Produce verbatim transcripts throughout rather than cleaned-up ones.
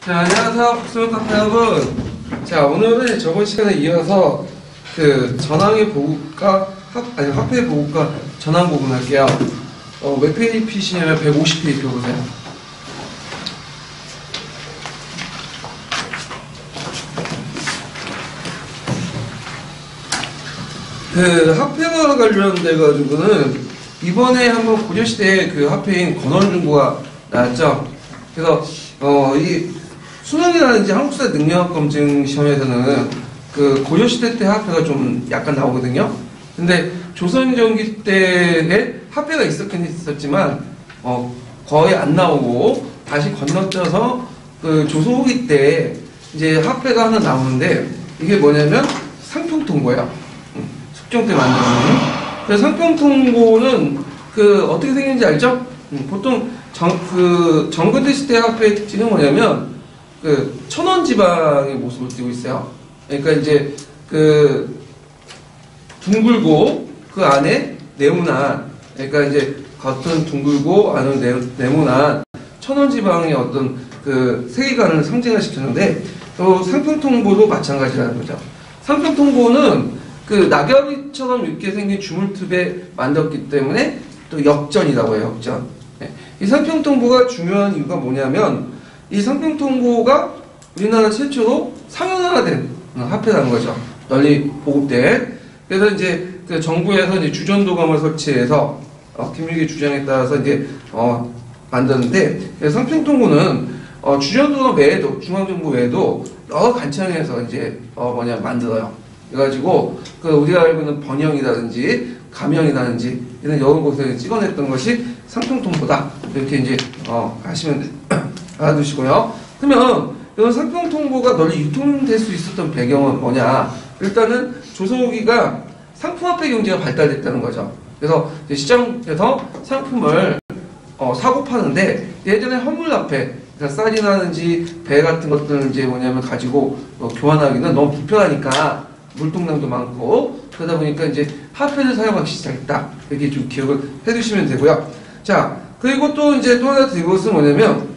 자, 안녕하세요. 복수문 카페 여러분. 자, 오늘은 저번 시간에 이어서 그 전항의 보급과 합, 아니, 화폐 보급과 전항 부분할게요. 어, 몇 페이지 피시냐면 백오십 페이지 펴보세요. 그 화폐와 관련돼 가지고는 이번에 한번 고려시대에 그 화폐인 건원중고가 나왔죠. 그래서 어, 이 수능이라든지 한국사 능력 검증 시험에서는 그 고려시대 때 화폐가 좀 약간 나오거든요. 근데 조선 전기 때에 화폐가 있었긴 있었지만 어, 거의 안 나오고 다시 건너뛰어서 그 조선 후기 때 이제 화폐가 하나 나오는데 이게 뭐냐면 상평통고예요. 숙종 때 만들어놓은. 그래서 상평통고는 그 어떻게 생긴지 알죠? 음, 보통 정, 그 정근대 시대 화폐의 특징은 뭐냐면 그 천원 지방의 모습을 띠고 있어요. 그러니까 이제 그 둥글고 그 안에 네모난, 그러니까 이제 겉은 둥글고 안은 네, 네모난 천원 지방의 어떤 그 세계관을 상징을 시켰는데 또 상평통보도 마찬가지라는 거죠. 상평통보는 그 낙엽이처럼 이렇게 생긴 주물투에 만들었기 때문에 또 역전이라고 해요. 역전. 네. 이 상평통보가 중요한 이유가 뭐냐면 이 상평통보가 우리나라 최초로 상용화된 화폐라는 거죠. 널리 보급된. 그래서 이제 그 정부에서 이제 주전도감을 설치해서 어, 김일기 주장에 따라서 이제 어, 만드는데 상평통보는 어, 주전도감 외에도 중앙정부 외에도 여러 관청에서 이제 어, 뭐냐 만들어요. 그래가지고 그 우리가 알고 있는 번영이라든지 가명이라든지 이런 여러 곳에 찍어냈던 것이 상평통보다 이렇게 이제 어, 하시면 알아두시고요. 그러면 이런 상평통보가 널리 유통될 수 있었던 배경은 뭐냐? 일단은 조선 후기가 상품화폐 경제가 발달됐다는 거죠. 그래서 이제 시장에서 상품을 어, 사고 파는데 예전에 헌물화폐, 그러니까 쌀이라든지 배 같은 것들을 이제 뭐냐면 가지고 어, 교환하기는 너무 불편하니까 물동량도 많고 그러다 보니까 이제 화폐를 사용하기 시작했다. 이렇게 좀 기억을 해두시면 되고요. 자, 그리고 또 이제 또 하나 드릴 것은 뭐냐면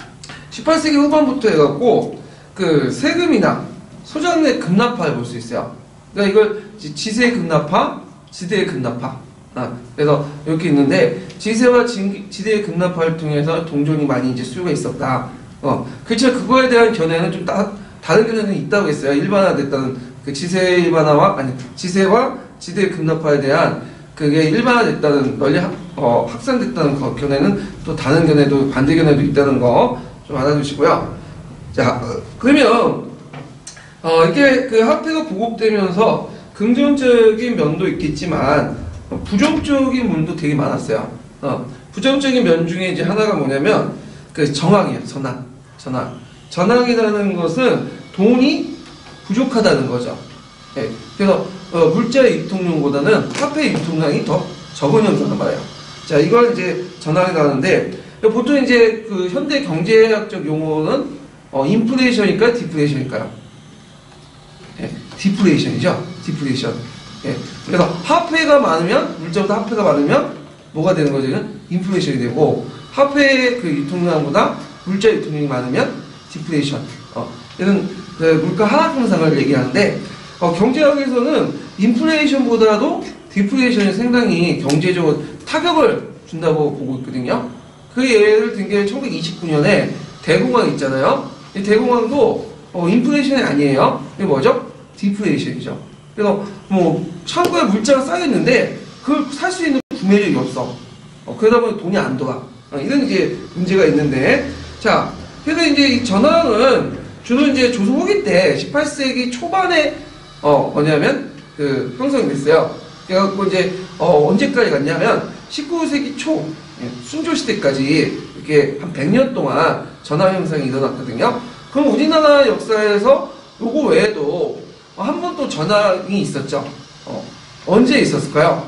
십팔 세기 후반부터 해갖고 그 세금이나 소장의 급납화를 볼 수 있어요. 그러니까 이걸 지세 급납화, 지대의 급납화. 아, 그래서 이렇게 있는데 지세와 지대의 급납화를 통해서 동전이 많이 이제 수요가 있었다. 어, 그렇죠. 그거에 대한 견해는 좀 따, 다른 견해는 있다고 했어요. 일반화됐다는 그 지세 일반화와 아니 지세와 지대의 급납화에 대한 그게 일반화됐다는 널리 학, 어, 확산됐다는 거, 견해는 또 다른 견해도 반대 견해도 있다는 거 좀 알아두시고요. 자, 그러면 어, 이게 그 화폐가 보급되면서 긍정적인 면도 있겠지만 어, 부정적인 면도 되게 많았어요. 어, 부정적인 면 중에 이제 하나가 뭐냐면 그 정황이에요. 전황, 전황. 전황이라는 것은 돈이 부족하다는 거죠. 예, 그래서 어, 물자의 유통량보다는 화폐의 유통량이 더 적은 현상을 말해요. 자, 이걸 이제 전황이 나오는데 보통 이제 그 현대 경제학적 용어는 어, 인플레이션일까요? 디플레이션일까요? 예, 디플레이션이죠. 디플레이션. 예, 그래서 화폐가 많으면 물자보다 화폐가 많으면 뭐가 되는 거죠? 인플레이션이 되고 화폐의 그 유통량보다 물자 유통량이 많으면 디플레이션. 어, 이런 그 물가 하락 현상을 얘기하는데 어, 경제학에서는 인플레이션보다도 디플레이션이 상당히 경제적으로 타격을 준다고 보고 있거든요. 그 예를 든 게 천구백이십구 년에 대공황 있잖아요. 이 대공황도 어, 인플레이션이 아니에요. 이게 뭐죠? 디플레이션이죠. 그래서 뭐 창고에 물자가 쌓여있는데 그걸 살 수 있는 구매력이 없어. 어, 그러다 보니 돈이 안 돌아. 어, 이런 이제 문제가 있는데 자, 그래서 이제 이 전황은 주로 이제 조선 후기 때 십팔 세기 초반에 어 뭐냐면 그 형성이 됐어요. 그래갖고 이제 어 언제까지 갔냐면 십구 세기 초 예, 순조 시대까지 이렇게 한 백 년 동안 전황 현상이 일어났거든요. 그럼 우리나라 역사에서 요거 외에도 한 번 또 전황이 있었죠. 어, 언제 있었을까요?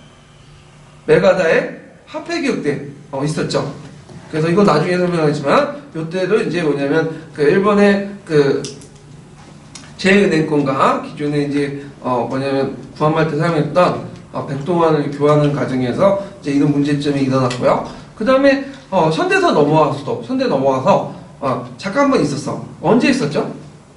메가다의 화폐 개혁 때 어, 있었죠. 그래서 이건 나중에 설명하겠지만 요때도 이제 뭐냐면 그 일본의 그 제은행권과 기존에 이제 어 뭐냐면 구한말 때 사용했던 어 백동환을 교환하는 과정에서 이제 이런 문제점이 일어났고요. 그 다음에 어 현대사 넘어와서 현대 넘어와서 어, 잠깐 한번 있었어. 언제 있었죠?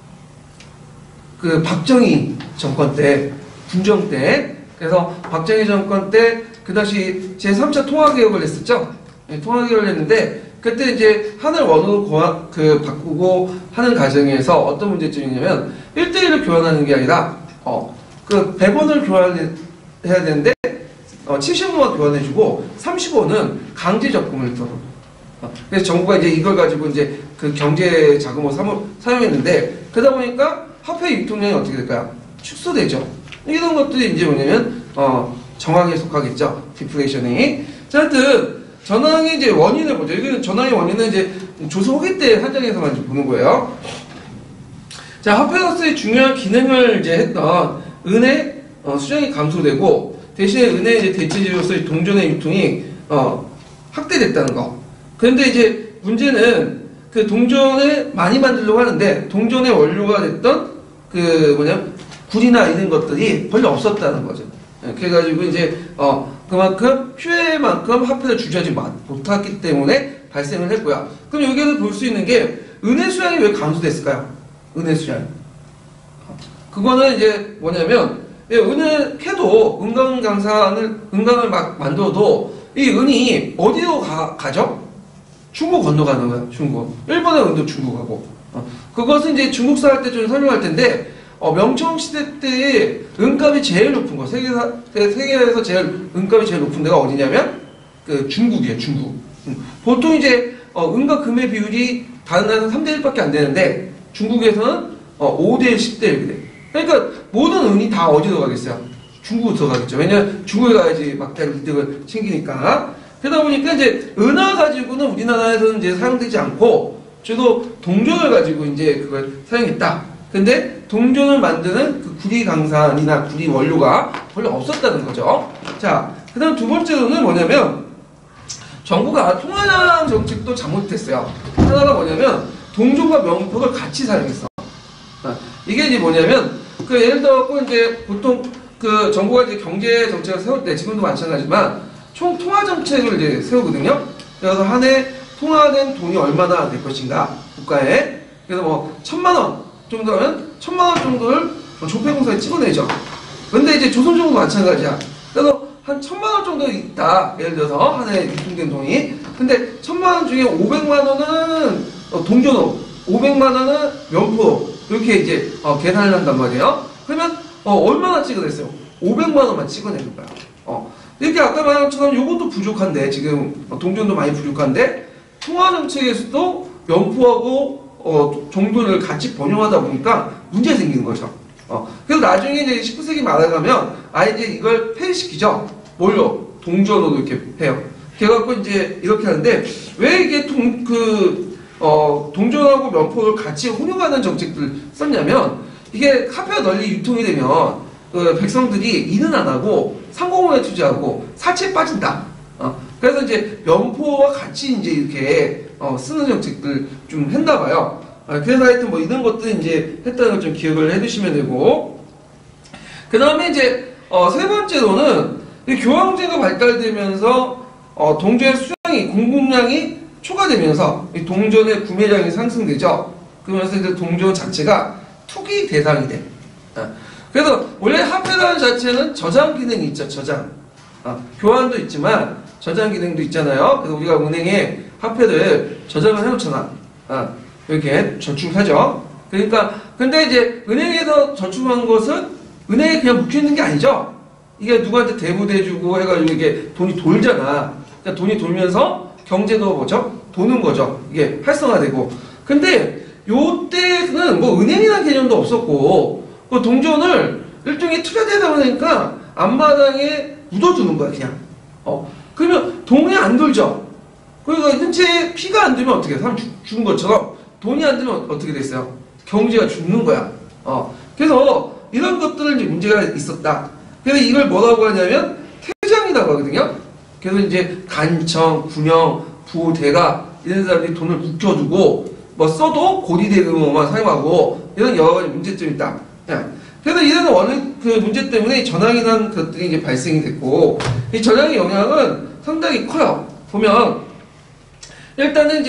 그 박정희 정권 때, 군정 때. 그래서 박정희 정권 때 그 당시 제삼 차 통화개혁을 했었죠. 네, 통화개혁을 했는데 그때 이제 하늘 원으로 고하, 그 바꾸고 하는 과정에서 어떤 문제점이 있냐면 일 대 일을 교환하는 게 아니라 어, 그 백 원을 교환해야 되는데 어, 칠십 원만 교환해주고 삼십 원은 강제 적금을 들어. 어, 그래서 정부가 이제 이걸 가지고 이제 그 경제 자금으로 사용, 사용했는데 그러다 보니까 화폐 유통량이 어떻게 될까요? 축소되죠. 이런 것들이 이제 뭐냐면 어, 정황에 속하겠죠. 디플레이션이. 자, 하여튼 전황의 이제 원인을 보죠. 이거는 전황의 원인은 이제 조선 후기 때 한정에서만 보는 거예요. 자, 화폐로서의 중요한 기능을 이제 했던 은의 어, 수량이 감소되고 대신에 은의 이제 대체재로서의 동전의 유통이 어, 확대됐다는 거. 그런데 이제 문제는 그 동전을 많이 만들려고 하는데 동전의 원료가 됐던 그 뭐냐 굴이나 이런 것들이 별로 없었다는 거죠. 그래가지고 이제 어 그만큼 필요만큼 화폐를 주저하지 못했기 때문에 발생을 했고요. 그럼 여기에서 볼 수 있는 게 은의 수량이 왜 감소됐을까요? 은의 수량. 그거는 이제 뭐냐면 은을 캐도 은강 강산을 은강을 막 만들어도 이 은이 어디로 가, 가죠? 중국 건너가는 거예요. 중국. 일본의 은도 중국하고. 어, 그것은 이제 중국사 할 때 좀 설명할 텐데. 어, 명청시대 때의 은값이 제일 높은 거, 세계사, 세계에서 제일, 은값이 제일 높은 데가 어디냐면, 그 중국이에요, 중국. 음. 보통 이제, 어, 은과 금의 비율이 다른 나라는 삼 대 일밖에 안 되는데, 중국에서는, 어, 오 대 일, 십 대 일 돼. 그러니까, 모든 은이 다 어디로 가겠어요? 중국으로 들어가겠죠. 왜냐면, 중국에 가야지 막대한 이득을 챙기니까. 그러다 보니까 이제, 은화 가지고는 우리나라에서는 이제 사용되지 않고, 주로 동전을 가지고 이제 그걸 사용했다. 근데 동전을 만드는 그 구리 강산이나 구리 원료가 별로 없었다는 거죠. 자, 그 다음 두 번째로는 뭐냐면 정부가 통화량 정책도 잘못했어요. 하나가 뭐냐면 동전과 명표를 같이 사용했어. 아, 이게 이제 뭐냐면 그 예를 들어 이제 보통 그 정부가 이제 경제 정책을 세울 때 지금도 마찬가지지만 총 통화 정책을 이제 세우거든요. 그래서 한 해 통화된 돈이 얼마나 될 것인가 국가에. 그래서 뭐 천만 원 정도면 천만 원 정도를 조폐공사에 찍어내죠. 근데 이제 조선정부도 마찬가지야. 그래서 한 천만 원 정도 있다. 예를 들어서 한 해 유통된 돈이. 근데 천만 원 중에 오백만 원은 동전으로, 오백만 원은 면포 이렇게 이제 어, 계산을 한단 말이에요. 그러면 어, 얼마나 찍어냈어요? 오백만 원만 찍어내는 거야. 어. 이렇게 아까 말한 것처럼 이것도 부족한데 지금 동전도 많이 부족한데 통화정책에서도 면포하고 어, 종돈을 같이 번영하다 보니까 문제가 생기는 거죠. 어, 그래서 나중에 이제 십구 세기 말아가면, 아, 이제 이걸 폐지시키죠. 뭘로? 동전으로 이렇게 해요. 그래갖고 이제 이렇게 하는데, 왜 이게 동, 그, 어, 동전하고 면포를 같이 혼용하는 정책들을 썼냐면, 이게 화폐가 널리 유통이 되면, 그 백성들이 일은 안 하고, 상공원에 투자하고, 사치에 빠진다. 어, 그래서 이제 면포와 같이 이제 이렇게 어, 쓰는 정책들 좀 했나 봐요. 어, 그래서 하여튼 뭐 이런 것들 이제 했다는 걸 좀 기억을 해두시면 되고, 그 다음에 이제 어, 세 번째로는 교황제가 발달되면서 어, 동전의 수량이 공급량이 초과되면서 이 동전의 구매량이 상승되죠. 그러면서 이제 동전 자체가 투기 대상이 돼. 어, 그래서 원래 화폐라는 자체는 저장 기능이 있죠. 저장. 어, 교환도 있지만 저장 기능도 있잖아요. 그래서 우리가 은행에 화폐를 저장을 해놓잖아. 어, 이렇게 저축하죠. 그러니까 근데 이제 은행에서 저축한 것은 은행에 그냥 묵혀있는 게 아니죠. 이게 누구한테 대부대주고 해가지고 이게 돈이 돌잖아. 그러니까 돈이 돌면서 경제도 뭐죠? 도는 거죠. 이게 활성화되고. 근데 요때는 뭐 은행이라는 개념도 없었고 그 동전을 일종의 투자되다 보니까 앞마당에 묻어두는 거야 그냥. 어 그러면 돈이 안 돌죠. 그러니까 현재 피가 안 들면 어떻게 해? 사람 죽은 것처럼 돈이 안 들면 어떻게 됐어요? 경제가 죽는 거야. 어 그래서 이런 것들은 이제 문제가 있었다. 그래서 이걸 뭐라고 하냐면 태장이라고 하거든요. 그래서 이제 간청, 군영, 부, 대가 이런 사람들이 돈을 묵혀두고 뭐 써도 고리대금만 사용하고 이런 여러 가지 문제점이 있다. 그래서 이런 원인 그 문제 때문에 전황이라는 것들이 이제 발생이 됐고 이 전황의 영향은 상당히 커요. 보면 일단은 이제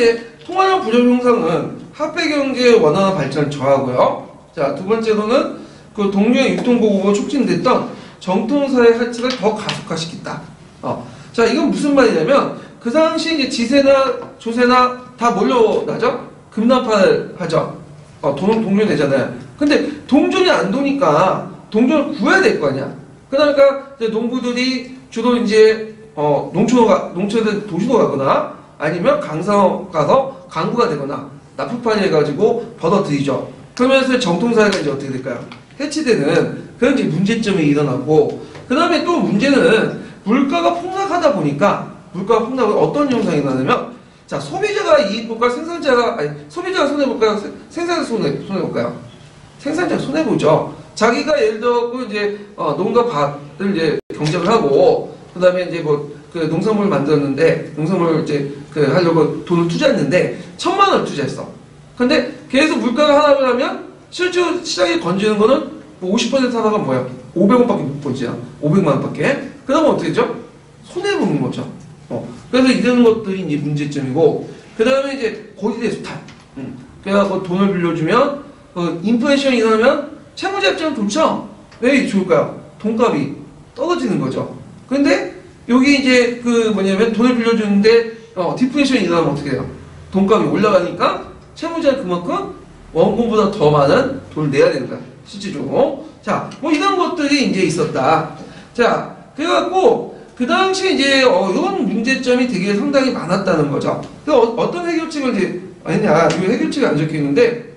통화량 부정형상은 화폐 경제의 원활한 발전을 저하고요. 자, 두 번째로는 그 동료의 유통보고가 촉진됐던 정통사의 하치를 더 가속화시켰다. 어. 자, 이건 무슨 말이냐면 그 당시 이제 지세나 조세나 다 뭘로 나죠? 금납파를 하죠. 어, 돈은 동전 내잖아요. 근데 동전이 안 도니까 동전을 구해야 될 거 아니야. 그러니까 이제 농부들이 주로 이제 어, 농촌으로 가, 농촌에서 도시로 가거나 아니면 강서 가서 강구가 되거나 납품판이 해가지고 벌어들이죠. 그러면서 정통사회가 이제 어떻게 될까요? 해치되는 그런 이제 문제점이 일어나고, 그 다음에 또 문제는 물가가 폭락하다 보니까 물가가 폭락하면 어떤 현상이 나냐면, 자, 소비자가 이익 볼까요? 생산자가, 아니, 소비자가 손해볼까요? 생산자가 손해, 손해볼까요? 생산자가 손해보죠. 자기가 예를 들어, 이제, 어, 농가 밭을 이제 경작을 하고, 그 다음에 이제 뭐, 그 농산물을 만들었는데, 농산물을 이제, 그 하려고 돈을 투자했는데, 천만 원을 투자했어. 근데 계속 물가가 하락을 하면, 실제로 시장에 건지는 거는 뭐 오십 퍼센트 하다가 뭐야? 오백 원밖에 못 번지잖아. 오백만 원밖에. 그러면 어떻게 되죠? 손해보는 거죠. 어. 그래서 이런 것들이 이제 문제점이고, 그 다음에 이제 고지대 수탈. 음. 그래서 돈을 빌려주면, 어, 인플레이션이 일어나면 채무자 입장은 좋죠? 왜 좋을까요? 돈값이 떨어지는 거죠. 근데 여기 이제 그 뭐냐면 돈을 빌려주는데, 어, 디플레이션이 일어나면 어떻게 해요? 돈값이 올라가니까 채무자는 그만큼 원금보다 더 많은 돈을 내야 되는 거야. 실질적으로. 자, 뭐 이런 것들이 이제 있었다. 자, 그래갖고, 그 당시에 이제, 어, 이런 문제점이 되게 상당히 많았다는 거죠. 그래서 어, 어떤 해결책을 이제, 아니냐, 이 해결책이 안 적혀 있는데,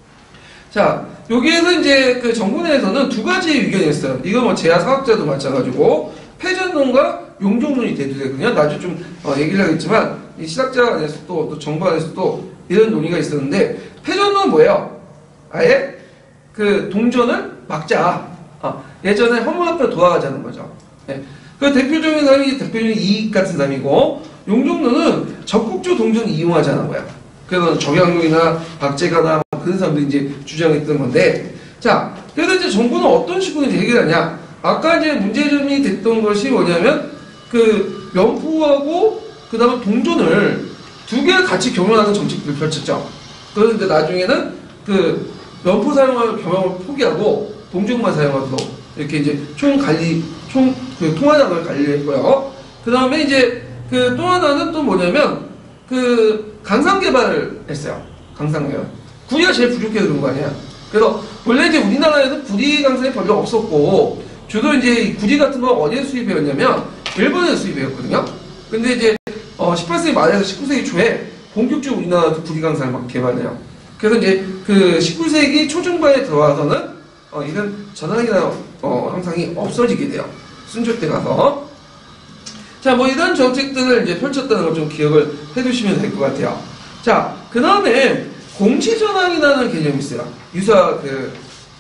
자, 여기에서 이제 그 정부 내에서는 두 가지 의견이 있어요. 이거 뭐 제야 사학자도 마찬가지고, 패전론과 용종론이 대두되거든요. 나중에 좀, 어, 얘기를 하겠지만, 이 시학자 안에서도, 또 정부 안에서도 이런 논의가 있었는데, 패전론은 뭐예요? 아예 그 동전을 막자. 어, 예전에 헌물화폐로 돌아가자는 거죠. 네. 그 대표적인 사람이 대표적인 이익 같은 사람이고, 용종론은 적극적 동전을 이용하자는 거야. 그래서 정약용이나 박재가나 그런 사람들이 이제 주장했던 건데, 자, 그래서 이제 정부는 어떤 식으로 이제 해결하냐? 아까 이제 문제점이 됐던 것이 뭐냐면, 그 명포하고 그 다음에 동전을 두 개를 같이 경영하는 정책을 펼쳤죠. 그런데 나중에는 그 면포 사용하는 경영을 포기하고 동전만 사용하도록 이렇게 이제 총 관리, 총 그 통화장을 관리했고요. 그 다음에 이제 그 또 하나는 또 뭐냐면 그 강상 개발을 했어요. 강상 개발. 구리가 제일 부족해서 그런 거 아니야. 그래서 원래 이제 우리나라에는 구리 강산이 별로 없었고 주로 이제 구리 같은 거 어디에 수입해왔냐면 일본에서 수입해왔거든요. 근데 이제 어 십팔 세기 말에서 십구 세기 초에 본격적으로 우리나라도 구리 강산을 막 개발해요. 그래서 이제 그 십구 세기 초중반에 들어와서는 어 이런 전환이나 어 항상이 없어지게 돼요. 순조 때 가서. 자, 뭐 이런 정책들을 이제 펼쳤다는 걸 좀 기억을 해두시면 될 것 같아요. 자, 그 다음에 공시전환이라는 개념이 있어요. 유사 그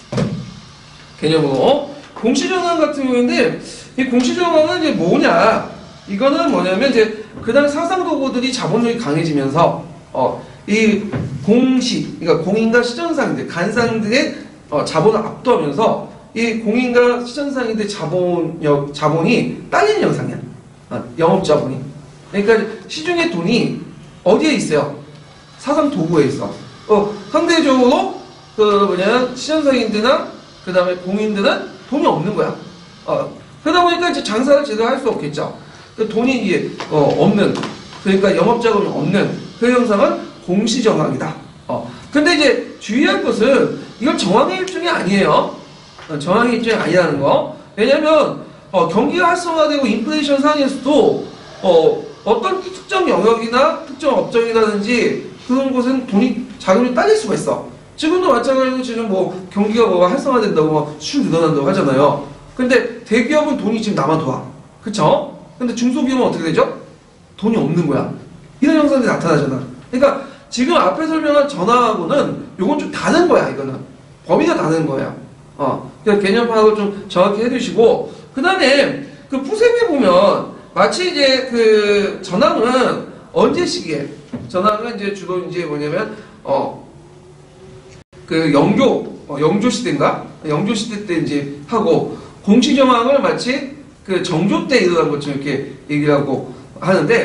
개념으로. 공시전환 같은 경우인데, 이 공시전환은 이제 뭐냐? 이거는 뭐냐면 이제 그다음 상상도구들이 자본력이 강해지면서 어, 이 공시, 그러니까 공인과 시전상인들, 간상들의 어, 자본을 압도하면서 이 공인과 시전상인들 자본력, 자본이 딸리는 현상이야. 어, 영업자본이. 그러니까 시중의 돈이 어디에 있어요? 사상 도구에 있어. 어, 상대적으로 그 뭐냐 시전상인들이나 그 다음에 공인들은 돈이 없는 거야. 어, 그러다 보니까 이제 장사를 제대로 할 수 없겠죠. 그 돈이 이제 어, 없는, 그러니까 영업자금이 없는 그 현상은 공시정황이다. 어. 근데 이제 주의할 것은 이건 정황의 일종이 아니에요. 어, 정황의 일종이 아니라는 거. 왜냐면 어, 경기가 활성화되고 인플레이션 상에서도 어, 어떤 특정 영역이나 특정 업종이라든지 그런 곳은 돈이 자금이 딸릴 수가 있어. 지금도 마찬가지로 지금 뭐 경기가 뭐 활성화된다고 막 수출 늘어난다고 하잖아요. 근데 대기업은 돈이 지금 남아도와. 그쵸? 근데 중소기업은 어떻게 되죠? 돈이 없는 거야. 이런 현상들이 나타나잖아. 그러니까 지금 앞에 설명한 전화하고는 요건 좀 다른 거야, 이거는. 범위가 다른 거야. 어. 그러니까 개념 파악을 좀 정확히 해두시고, 그 다음에 그 푸셈에 보면 마치 이제 그 전황은 언제 시기에? 전황은 이제 주로 이제 뭐냐면, 어, 그 영조, 어, 영조 시대인가? 영조 시대 때 이제 하고, 공시정황을 마치 그 정조 때 일어난 것처럼 이렇게 얘기를 하고 하는데,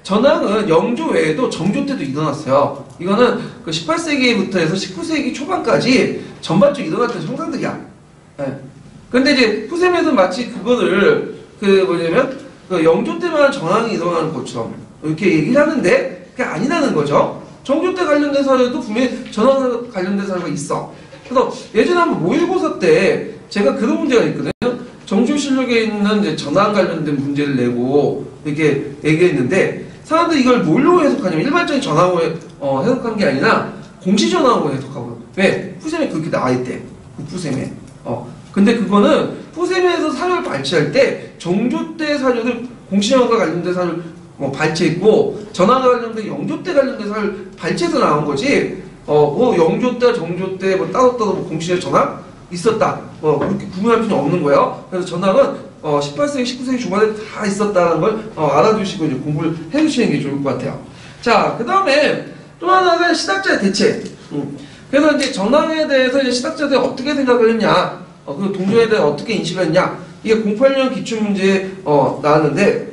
전황은 영조 외에도 정조 때도 일어났어요. 이거는 그 십팔 세기부터 해서 십구 세기 초반까지 전반적으로 일어났던 형상들이야. 예. 근데 이제 푸셈에서 마치 그거를 그 뭐냐면 그 영조 때만 전황이 일어나는 것처럼 이렇게 얘기를 하는데 그게 아니라는 거죠. 정조 때 관련된 사례도 분명히 전황 관련된 사례가 있어. 그래서 예전에 한번 모의고사 때 제가 그런 문제가 있거든요. 정조실록에 있는 이제 전황 관련된 문제를 내고 이렇게 얘기했는데 사람들이 이걸 뭘로 해석하냐면 일반적인 전황으로 어, 해석한 게 아니라 공시전황으로 해석하고 왜? 푸셈에 그렇게 나와있대. 그 푸셈에. 어. 근데 그거는 푸셈에서 사료를 발췌할 때 정조 때 사료를 공시전황과 관련된 사료를 뭐 발췌했고 전황과 관련된 영조 때 관련된 사료를 발췌해서 나온 거지 어, 뭐 영조 때, 정조 때 뭐 따로따로 뭐 공시의 전황 있었다. 뭐 그렇게 구분할 필요 없는 거예요. 그래서 전황은 어, 십팔 세기, 십구 세기 초반에 다 있었다는 걸 어, 알아두시고 이제 공부를 해주시는 게 좋을 것 같아요. 자, 그 다음에 또 하나가 시닥자의 대체. 음. 그래서 이제 전황에 대해서 이제 시닥자들이 어떻게 생각을 했냐, 어, 그 동조에 대해 어떻게 인식을 했냐, 이게 공팔 년 기출문제에 어, 나왔는데,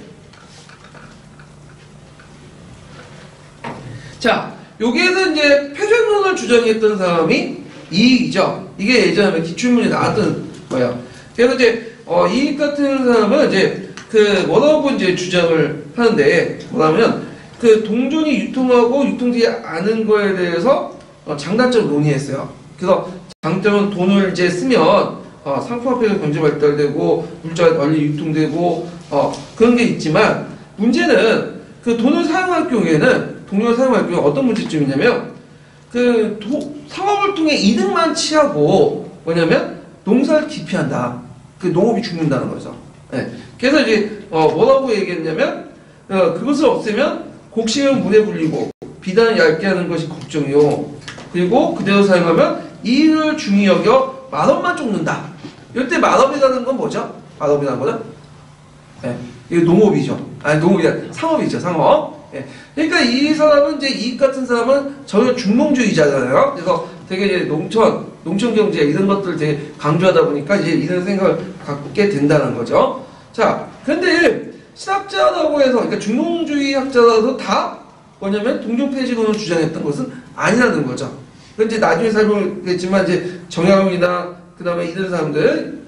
자, 여기에서 이제 표준론을 주장했던 사람이 이익이죠. 이게 예전에 기출문제에 나왔던 거예요. 그래서 이제 어, 이익 같은 사람은 이제 그 원어브 이제 주장을 하는데 뭐냐면 그 동전이 유통하고 유통되지 않은 거에 대해서 어, 장단점을 논의했어요. 그래서 장점은 돈을 이제 쓰면 어, 상품화폐가 경제 발달되고 물자가 널리 유통되고 어, 그런 게 있지만 문제는 그 돈을 사용할 경우에는 동전을 사용할 경우에 어떤 문제점이 있냐면 그 도, 상업을 통해 이득만 취하고 뭐냐면 농사를 기피한다. 그 농업이 죽는다는 거죠. 네. 그래서 이제 어, 뭐라고 얘기했냐면 어, 그것을 없애면 곡식은 물에 불리고 비단을 얇게 하는 것이 걱정이요. 그리고 그대로 사용하면 이를 중히 여겨 만원만 쫓는다. 이때 만원이라는 건 뭐죠? 만원이라는 거는 네. 이게 농업이죠. 아니 농업이 아니라 상업이죠. 상업. 네. 그러니까 이 사람은 이제 이익 같은 사람은 전혀 중농주의자잖아요. 그래서 되게 이제 농촌, 농촌 경제 이런 것들 되게 강조하다 보니까 이제 이런 생각을 갖게 된다는 거죠. 자, 근데 신학자라고 해서 그러니까 중농주의 학자라도 다 뭐냐면 동종 폐지론을 주장했던 것은 아니라는 거죠. 근데 나중에 살펴보겠지만 이제 정약용이나 그 다음에 이런 사람들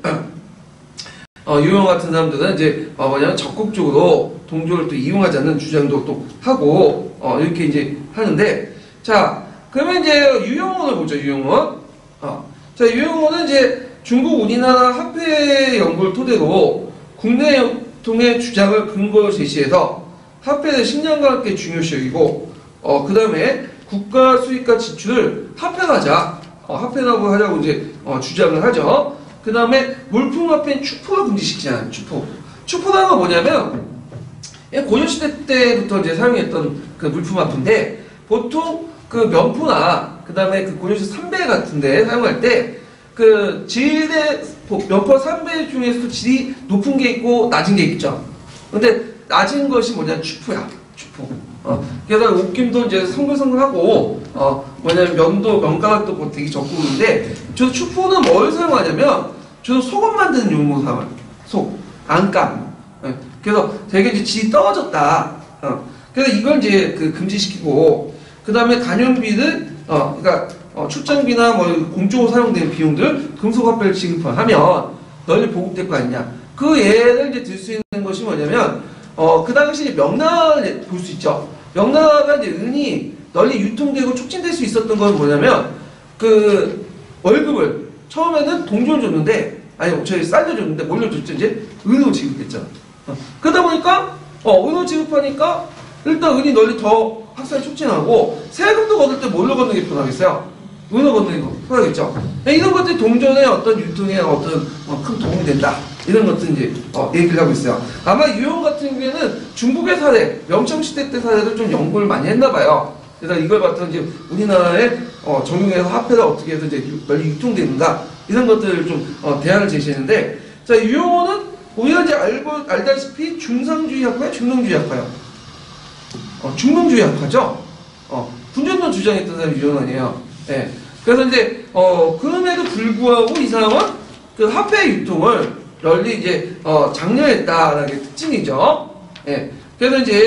어, 유영 같은 사람들은 이제 어, 뭐냐면 적극적으로 동조를 또 이용하지 않는 주장도 또 하고 어, 이렇게 이제 하는데 자 그러면 이제 유영원을 보죠. 유영원. 어, 자 유영원은 이제 중국 우리나라 화폐 연구를 토대로 국내 유통의 주장을 근거로 제시해서 화폐를 식량과 함께 중요시 여기고 어, 그 다음에 국가 수익과 지출을 합해가자 어, 합해라고 하자고 이제 어, 주장을 하죠. 그 다음에 물품화폐인 추포를 금지시키잖아요. 추포. 추포라는 건 뭐냐면 고려시대 때부터 이제 사용했던 그 물품화폐인데 보통 그 면포나 그 다음에 그 고려시 삼배 같은데 사용할 때 그 질의 면포 삼배 중에서도 질이 높은 게 있고 낮은 게 있죠. 근데 낮은 것이 뭐냐 추포야. 추포. 어, 그래서 옷김도 이제 성글성글하고 어, 뭐냐면 면도 면가락도 뭐 되게 적고인데 저 추포는 뭘 사용하냐면 저 소금 만드는 용도로 사용해요. 속, 안감. 어, 그래서 되게 이제 질이 떨어졌다. 어, 그래서 이걸 이제 그 금지시키고 그 다음에 간연비를 어, 그러니까 어, 출장비나 뭐 공적으로 사용되는 비용들 금속화폐를 지급하면 널리 보급될 거 아니냐. 그 예를 이제 들 수 있는 것이 뭐냐면 어, 그 당시 명나라를 볼 수 있죠. 명나라가 이제 은이 널리 유통되고 촉진될 수 있었던 건 뭐냐면 그 월급을 처음에는 동전을 줬는데 아니 저희 쌀도 줬는데 뭘로 줬죠? 이제 은으로 지급했죠. 어, 그러다 보니까 어, 은으로 지급하니까 일단 은이 널리 더 확산을 촉진하고 세금도 걷을 때 뭘로 걷는 게 편하겠어요? 은으로 걷는 게 편하겠죠. 이런 것들이 동전의 어떤 유통에 어떤 어, 큰 도움이 된다. 이런 것들 이제 어, 얘기를 하고 있어요. 아마 유형 같은 경우에는 중국의 사례, 명청시대 때 사례를 좀 연구를 많이 했나 봐요. 그래서 이걸 바탕 이제 우리나라에 어, 적용해서 화폐를 어떻게 해서 이제 널리 유통되는가 이런 것들을 좀 어, 대안을 제시했는데, 자 유형은 우리가 이제 알고 알다시피 중상주의 학파예요, 중농주의 학파예요. 어, 중농주의 학파죠. 어, 분전론 주장했던 사람이 유형 아니에요. 예. 그래서 이제 어, 그럼에도 불구하고 이 사람은 그 화폐 유통을 널리 이제 어, 장려했다라는 게 특징이죠. 예. 그래서 이제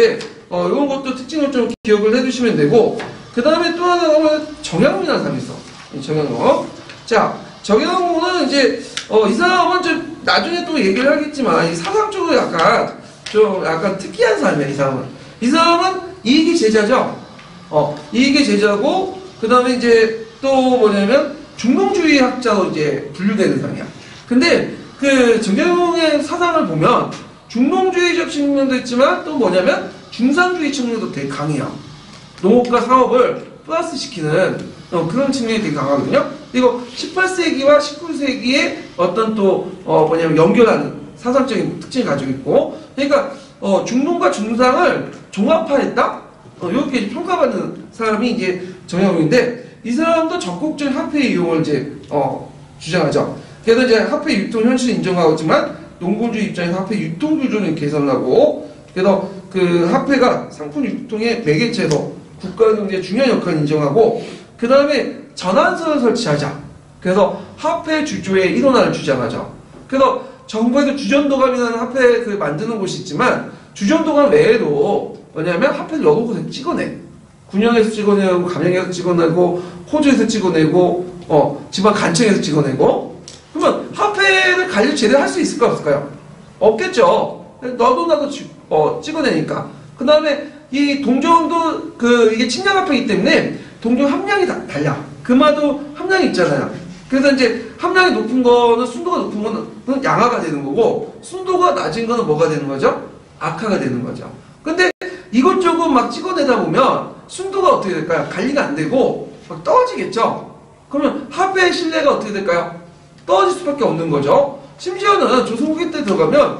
어, 이런 것도 특징을 좀 기억을 해주시면 되고, 그 다음에 또 하나가 정약용이라는 사람이 있어. 이 정약용. 자, 정약용은 이제, 어, 이 사람은 좀 나중에 또 얘기를 하겠지만, 이 사상적으로 약간, 좀 약간 특이한 사람이야, 이 사람은. 이 사람은 이익의 제자죠. 어, 이익의 제자고, 그 다음에 이제 또 뭐냐면, 중동주의 학자로 이제 분류되는 사람이야. 근데 그 정약용의 사상을 보면, 중동주의적 측면도 있지만, 또 뭐냐면, 중산주의 측면도 되게 강해요. 농업과 사업을 플러스시키는 어, 그런 측면이 되게 강하거든요. 그리고 십팔 세기와 십구 세기의 어떤 또 어, 뭐냐면 연결하는 사상적인 특징을 가지고 있고, 그러니까 어, 중동과 중상을 종합화했다. 어, 이렇게 평가받는 사람이 이제 정약용인데, 이 사람도 적극적인 화폐 이용을 이제 어, 주장하죠. 그래서 이제 화폐 유통 현실을 인정하고 있지만, 농본주의 입장에서 화폐 유통 규정을 개선하고, 그래서 그 화폐가 상품 유통의 매개체에서 국가 경제의 중요한 역할을 인정하고, 그 다음에 전환선을 설치하자. 그래서 화폐 주조의 일원화를 주장하죠. 그래서 정부에서 주전도감이라는 화폐 그 만드는 곳이 있지만, 주전도감 외에도 뭐냐면 화폐를 여러 곳에 찍어내. 군영에서 찍어내고, 감영에서 찍어내고, 호주에서 찍어내고, 어, 지방 간청에서 찍어내고. 그러면 화폐를 관리 제대로 할 수 있을까 없을까요? 없겠죠. 너도 나도 지, 어, 찍어내니까. 그 다음에 이 동정도 그 이게 침략화폐이기 때문에 동정 함량이 다, 달라. 금화도 함량이 있잖아요. 그래서 이제 함량이 높은 거는, 순도가 높은 거는 양화가 되는 거고, 순도가 낮은 거는 뭐가 되는 거죠? 악화가 되는 거죠. 근데 이것저것 막 찍어내다 보면 순도가 어떻게 될까요? 관리가 안 되고 막 떨어지겠죠? 그러면 화폐의 신뢰가 어떻게 될까요? 떨어질 수밖에 없는 거죠. 심지어는 조선 후기 때 들어가면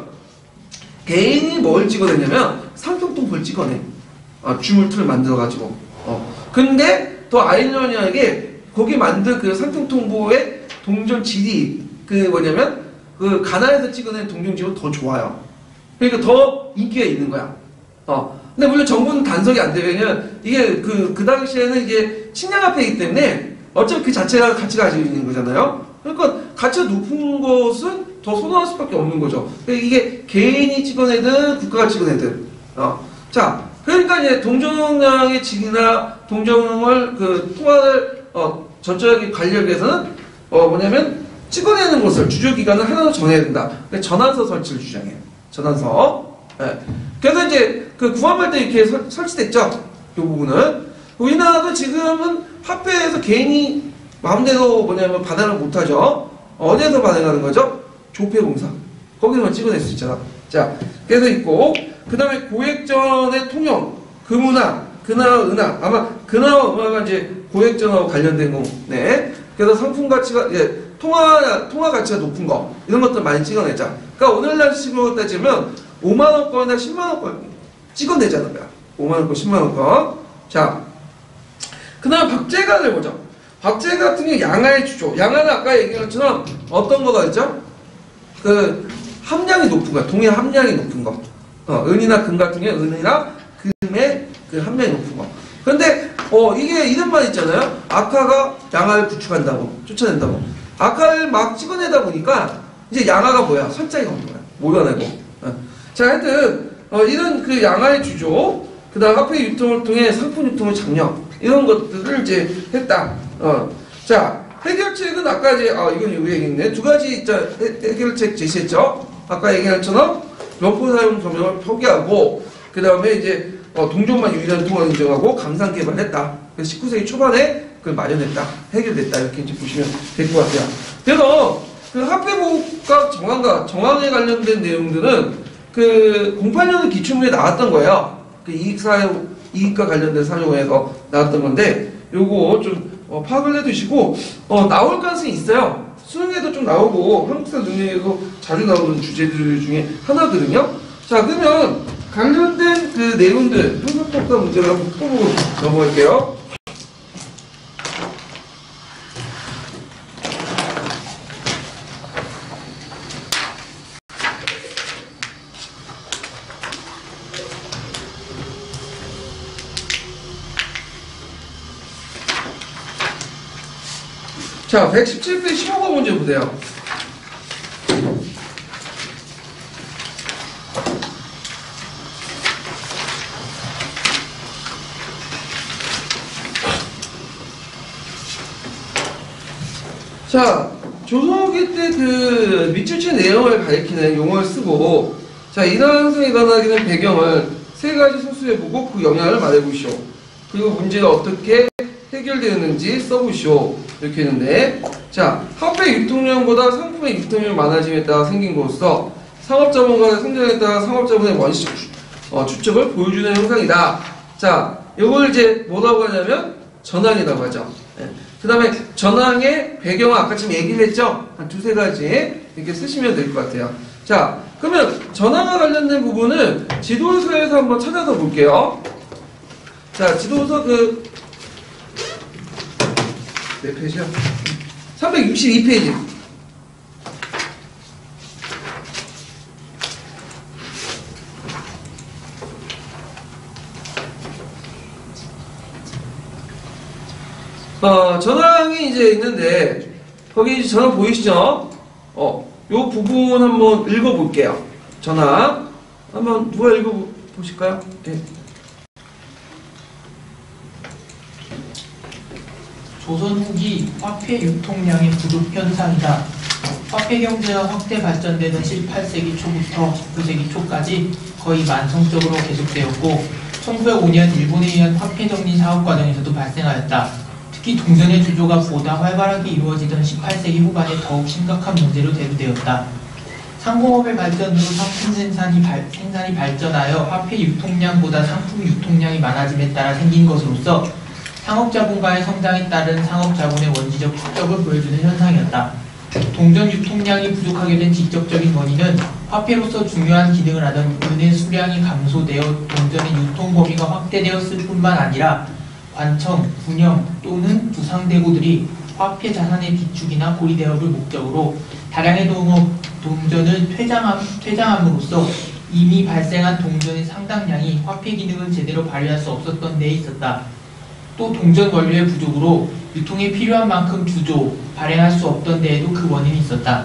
개인이 뭘 찍어내냐면 상평통보를 찍어내. 어, 주물틀을 만들어가지고. 어. 근데 더 아이러니하게 거기 만든 그 상평통보의 동전 질이 그 뭐냐면 그 가나에서 찍어낸 동전질은 더 좋아요. 그러니까 더 인기가 있는 거야. 어. 근데 물론 정부는 단속이 안 되면 이게 그, 그 당시에는 이게 침략화폐이기 때문에 어차피 그 자체가 가치가 가지고 있는 거잖아요. 그러니까 가치가 높은 것은 더 선호할 수밖에 없는 거죠. 그러니까 이게 개인이 찍어내든 국가가 찍어내든. 어. 자, 그러니까 이제 동정량의 질이나 동정을 그 통화를 어, 전적하게 관리하기 위해서는 어, 뭐냐면 찍어내는 것을 주조기간을 하나 더 정해야 된다. 그러니까 전환서 설치를 주장해요. 전환서. 네. 그래서 이제 그 구한말 때 이렇게 설, 설치됐죠. 이 부분은. 우리나라도 지금은 화폐에서 개인이 마음대로 뭐냐면 반환을 못하죠. 어디에서 반환하는 거죠? 조폐공사. 거기서만 찍어낼 수 있잖아. 자, 그래서 있고, 그 다음에 고액전의 통용, 금은화, 금화와 은화. 아마 금화와 은화가 이제 고액전하고 관련된 거네. 그래서 상품 가치가, 예, 통화, 통화 가치가 높은 거. 이런 것들 많이 찍어내자. 그러니까 오늘날 식으로 따지면 오만 원권이나 십만 원권 찍어내자는 거야. 오만 원권, 십만 원권. 자, 그 다음 박제간을 보죠. 박제 같은 경우 양화의 주조. 양화는 아까 얘기한 것처럼 어떤 거가 있죠? 그 함량이 높은 거야. 동의 함량이 높은 거. 어, 은이나 금 같은 경우 은이나 금의 그 함량이 높은 거. 그런데 어, 이게 이름만 있잖아요. 악화가 양화를 구축한다고, 쫓아낸다고. 악화를 막 찍어내다 보니까 이제 양화가 뭐야? 설자가 오는 거야. 몰아내고. 어. 자, 하여튼 어, 이런 그 양화의 주조, 그 다음 화폐 유통을 통해 상품 유통을 장려, 이런 것들을 이제 했다. 어. 자, 해결책은 아까 이제, 아, 이건 여기 얘기했네. 두 가지 자, 해결책 제시했죠. 아까 얘기한 것처럼 명품 사용 점용을 포기하고, 그 다음에 이제 어, 동전만 유일한 통화를 인정하고 감상 개발했다. 그래서 십구 세기 초반에 그걸 마련했다. 해결됐다. 이렇게 이제 보시면 될 것 같아요. 그래서 그 화폐보호과 정황과 정황에 관련된 내용들은 그 공팔 년의 기출문에 나왔던 거예요. 그 이익사용, 이익과 관련된 사용에서 나왔던 건데, 요거 좀 어, 파악을 해두시고, 어, 나올 가능성이 있어요. 수능에도 좀 나오고, 한국사 능력에도 자주 나오는 주제들 중에 하나거든요. 자, 그러면 관련된 그 내용들, 한국사 문제를 한번 풀어보고 넘어갈게요. 자, 백십칠 페이지 십오 번 문제 보세요. 자, 조성기 때 그 밑줄치 내용을 가리키는 용어를 쓰고, 자, 인하 현상이 일어나기는 배경을 세 가지 소수해보고 그 영향을 말해보시오. 그리고 문제가 어떻게 해결되었는지 써보시오. 이렇게 했는데, 자, 화폐 유통량보다 상품의 유통량이 많아짐에 따라 생긴 것으로서 상업자본가의 성장에 따라 상업자본의 원시적 어, 추적을 보여주는 현상이다. 자, 이걸 이제 뭐라고 하냐면 전환이라고 하죠. 네. 그 다음에 전환의 배경은 아까 지금 얘기를 했죠? 한 두세 가지 이렇게 쓰시면 될 것 같아요. 자, 그러면 전환과 관련된 부분은 지도서에서 한번 찾아서 볼게요. 자, 지도서 그 몇 페이지야? 삼백육십이 페이지. 어, 전항이 이제 있는데, 거기 이제 전항 보이시죠? 어, 요 부분 한번 읽어볼게요. 전항. 한번 누가 읽어보실까요? 네. 조선 후기 화폐 유통량의 부족 현상이다. 화폐 경제가 확대 발전되던 십팔 세기 초부터 십구 세기 초까지 거의 만성적으로 계속되었고, 천구백오 년 일본에 의한 화폐 정리 사업 과정에서도 발생하였다. 특히 동전의 주조가 보다 활발하게 이루어지던 십팔 세기 후반에 더욱 심각한 문제로 대두되었다. 상공업의 발전으로 상품 생산이, 발, 생산이 발전하여 화폐 유통량보다 상품 유통량이 많아짐에 따라 생긴 것으로서 상업자본가의 성장에 따른 상업자본의 원시적 축적을 보여주는 현상이었다. 동전 유통량이 부족하게 된 직접적인 원인은 화폐로서 중요한 기능을 하던 은의 수량이 감소되어 동전의 유통 범위가 확대되었을 뿐만 아니라 관청, 분영 또는 부상대고들이 화폐 자산의 비축이나 고리대업을 목적으로 다량의 동업, 동전을 퇴장함, 퇴장함으로써 이미 발생한 동전의 상당량이 화폐 기능을 제대로 발휘할 수 없었던 데 있었다. 또 동전 원료의 부족으로 유통에 필요한 만큼 주조, 발행할 수 없던 데에도 그 원인이 있었다.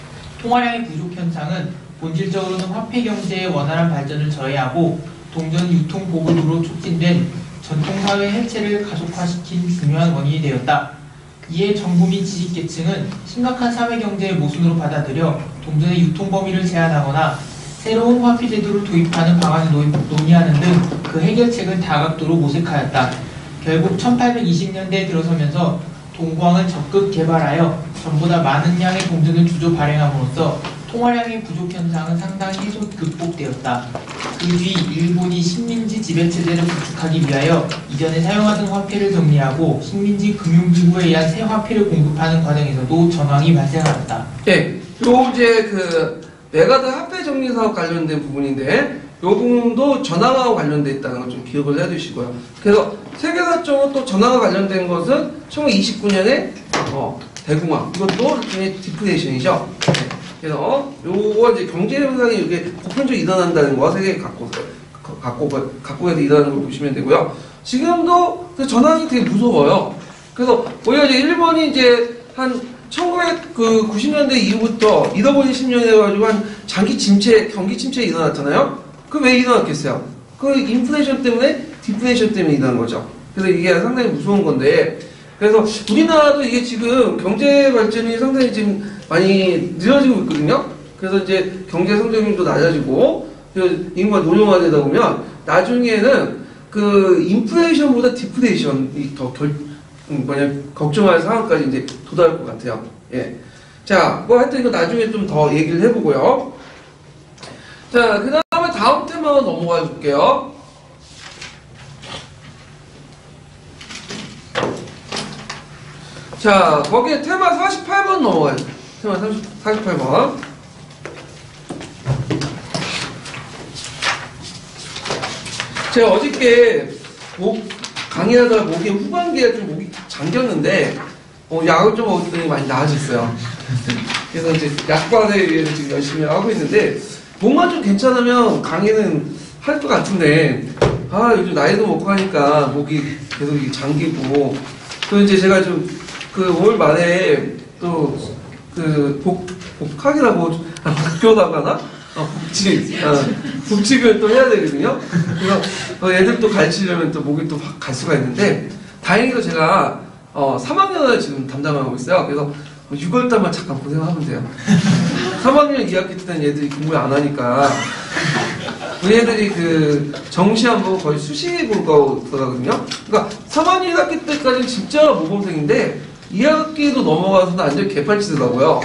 통화량의 부족 현상은 본질적으로는 화폐 경제의 원활한 발전을 저해하고 동전 유통 보급으로 촉진된 전통사회 해체를 가속화시킨 중요한 원인이 되었다. 이에 정부 및 지식계층은 심각한 사회경제의 모순으로 받아들여 동전의 유통 범위를 제한하거나 새로운 화폐 제도를 도입하는 방안을 논의하는 등 그 해결책을 다각도로 모색하였다. 결국 천팔백이십 년대에 들어서면서 동광을 적극 개발하여 전보다 많은 양의 동전을 주조 발행함으로써 통화량의 부족 현상은 상당히 해소 극복되었다. 그 뒤 일본이 식민지 지배체제를 구축하기 위하여 이전에 사용하던 화폐를 정리하고 식민지 금융기구에 의한 새 화폐를 공급하는 과정에서도 전황이 발생하였다. 네, 요 이제 그 메가드 화폐 정리 사업 관련된 부분인데 요 부분도 전항하고 관련돼 있다는 걸 좀 기억을 해두시고요. 그래서 세계사적으로 또 전항과 관련된 것은 천구백이십구 년에 어, 대공황, 이것도 일종의 디플레이션이죠. 네. 그래서 요거 이제 경제 현상이 이게 보편적으로 일어난다는 거 세계 각국 각국 각국에서 일어나는 걸 보시면 되고요. 지금도 그 전황이 되게 무서워요. 그래서 오히려 이제 일본이 이제 한 천구백구십 년대 이후부터 잃어버린 십 년 해가지고 한 장기 침체, 경기 침체가 일어났잖아요. 그 왜 일어났겠어요? 그 인플레이션 때문에 디플레이션 때문에 일어난 거죠. 그래서 이게 상당히 무서운 건데, 그래서 우리나라도 이게 지금 경제 발전이 상당히 지금 많이 늦어지고 있거든요. 그래서 이제 경제 성장률도 낮아지고 인구가 노령화되다 보면 나중에는 그 인플레이션보다 디플레이션이 더 결, 뭐냐 걱정할 상황까지 이제 도달할 것 같아요. 예. 자, 뭐 하여튼 이거 나중에 좀 더 얘기를 해보고요. 자, 그 다음에 다음 테마로 넘어가 볼게요. 자, 거기에 테마 사십팔 번 넘어가요. 테마 사십팔 번. 제가 어저께 목 강의하다가 목에 후반기에 좀 목이 잠겼는데 어, 약을 좀 먹었더니 많이 나아졌어요. 그래서 이제 약발에 의해서 지금 열심히 하고 있는데 목만 좀 괜찮으면 강의는 할 것 같은데 아 요즘 나이도 먹고 하니까 목이 계속 잠기고 또 이제 제가 좀 그 올 말에 또 그 복 복학이라고 복교라고 하나? 어, 복직, 어, 복직을 또 해야 되거든요. 그래서 어, 애들 또 가르치려면 또 목이 또 갈 수가 있는데 다행히도 제가 어, 삼 학년을 지금 담당하고 있어요. 그래서 유월달만 잠깐 고생하면 돼요. 삼 학년 이 학기 때는 얘들이 공부 안 하니까 그 얘들이 그 정시험 보고 거의 수시 보고 들어가거든요. 그러니까 삼 학년 일 학기 때까지는 진짜 모범생인데 이 학기도 넘어가서는 완전히 개판치더라고요.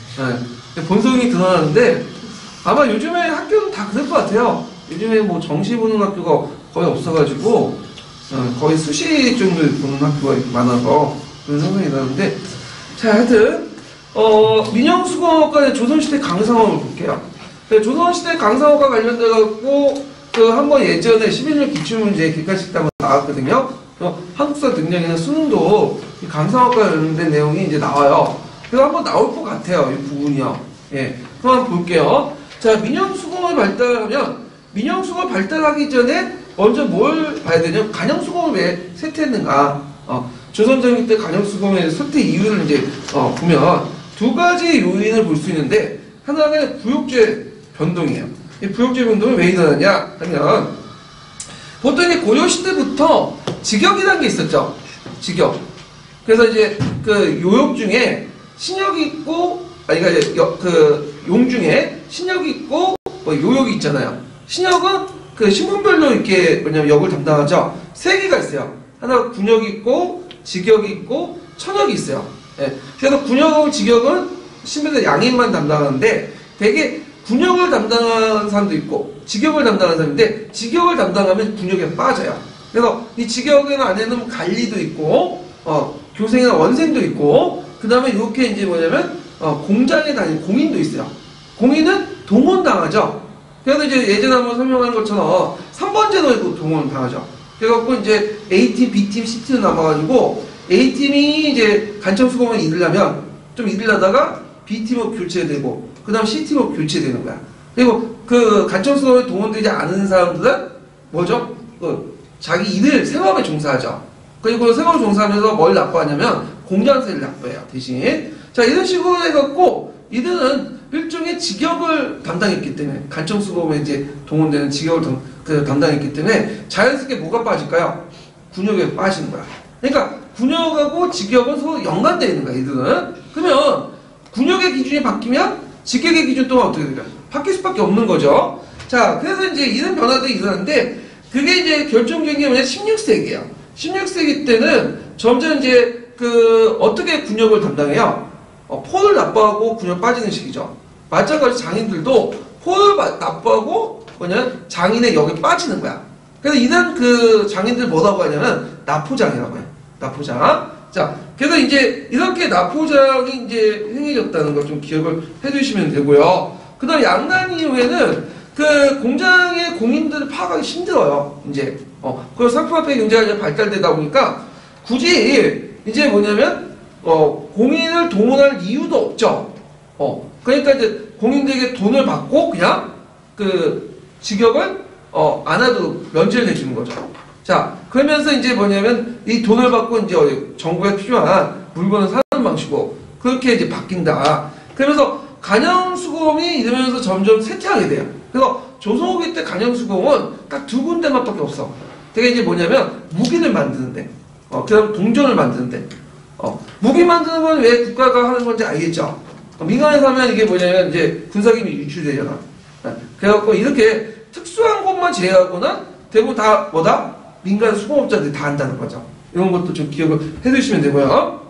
네. 본성이 드러나는데 아마 요즘에 학교는 다 그럴 것 같아요. 요즘에 뭐 정시 보는 학교가 거의 없어가지고 어, 거의 수시 정도 보는 학교가 많아서 그런 생각이 나는데, 자, 하여튼 어, 민영수공학과의 조선시대 강상업을 볼게요. 조선시대 강상업과 관련돼 갖고 그 한번 예전에 십일 년 기출문제 객관식 답은 나왔거든요. 한국사 능력이나 수능도 강상업과 관련된 내용이 이제 나와요. 그래서 한번 나올 것 같아요, 이 부분이요. 예, 그럼 한번 볼게요. 자, 민영수공을 발달하면 민영수공을 발달하기 전에 먼저 뭘 봐야 되냐? 간영수공을 왜 쇠퇴했는가? 어, 조선전기 때 간영수공의 쇠퇴 이유를 이제 어, 보면 두 가지 요인을 볼 수 있는데, 하나는 부역죄 변동이에요. 이 부역죄 변동이 왜 일어나냐 하면, 보통 이제 고려시대부터 직역이라는 게 있었죠. 직역. 그래서 이제 그 요역 중에 신역이 있고, 아니, 그러니까 여, 그 용 중에 신역이 있고 뭐 요역이 있잖아요. 신역은 그 신분별로 이렇게 뭐냐면 역을 담당하죠. 세 개가 있어요. 하나가 군역이 있고, 직역이 있고, 천역이 있어요. 예. 그래서 군역하고 직역은 신분의 양인만 담당하는데, 되게 군역을 담당하는 사람도 있고, 직역을 담당하는 사람인데, 직역을 담당하면 군역에 빠져요. 그래서 이 직역 안에는 관리도 있고, 어, 교생이나 원생도 있고, 그 다음에 이렇게 이제 뭐냐면, 어, 공장에 다니는 공인도 있어요. 공인은 동원당하죠. 그래서 이제 예전에 한번 설명한 것처럼 삼 번제도 동원당하죠. 그래갖고 이제 A팀, B팀, C팀 남아가지고 A팀이 이제 간청수공을 잃으려면 좀 잃으려다가 B팀으로 교체되고, 그 다음 C팀으로 교체되는 거야. 그리고 그 간청수공에 동원되지 않은 사람들은 뭐죠? 그 자기 일을 생업에 종사하죠. 그리고 생업을 종사하면서 뭘 납부하냐면 공장세를 납부해요, 대신. 자, 이런 식으로 해갖고 이들은 일종의 직역을 담당했기 때문에, 간청수공에 이제 동원되는 직역을 담, 그 담당했기 때문에 자연스럽게 뭐가 빠질까요? 군역에 빠지는 거야. 그러니까 군역하고 직역은 서로 연관되어 있는 거야, 이들은. 그러면 군역의 기준이 바뀌면 직역의 기준 또한 어떻게 될까요? 바뀔 수밖에 없는 거죠. 자, 그래서 이제 이런 변화들이 일어나는데, 그게 이제 결정적인 게 뭐냐, 십육 세기예요. 십육 세기 때는 점점 이제 그 어떻게 군역을 담당해요? 어, 포를 납부하고 군역 빠지는 시기죠. 마찬가지 장인들도 포를 납부하고 뭐냐, 장인의 역에 빠지는 거야. 그래서 이런 그 장인들 뭐라고 하냐면 납포장이라고 해요. 납포장. 자, 그래서 이제 이렇게 납포장이 이제 행해졌다는 걸 좀 기억을 해두시면 되고요. 그 다음 양난 이후에는 그 공장의 공인들을 파악하기 힘들어요. 이제 어, 그리고 상품화폐 경제가 이제 발달되다 보니까 굳이 이제 뭐냐면 어, 공인을 동원할 이유도 없죠. 어, 그러니까 이제 공인들에게 돈을 받고 그냥 그 직역을 어, 안 하도록 면제를 해주는 거죠. 자, 그러면서 이제 뭐냐면 이 돈을 받고 이제 정부에 필요한 물건을 사는 방식으로 그렇게 이제 바뀐다. 그러면서 간영수공이 이러면서 점점 쇠퇴하게 돼요. 그래서 조선후기 때 간영수공은 딱 두 군데만밖에 없어. 그게 이제 뭐냐면 무기를 만드는데, 어, 그 다음 동전을 만드는데, 어, 무기 만드는 건 왜 국가가 하는 건지 알겠죠? 어, 민간에서 하면 이게 뭐냐면 이제 군사기밀 유출되잖아. 네. 그래갖고 이렇게 특수한 것만 제외하고는 대부분 다 뭐다? 민간 수공업자들이 다 한다는 거죠. 이런 것도 좀 기억을 해두시면 되고요.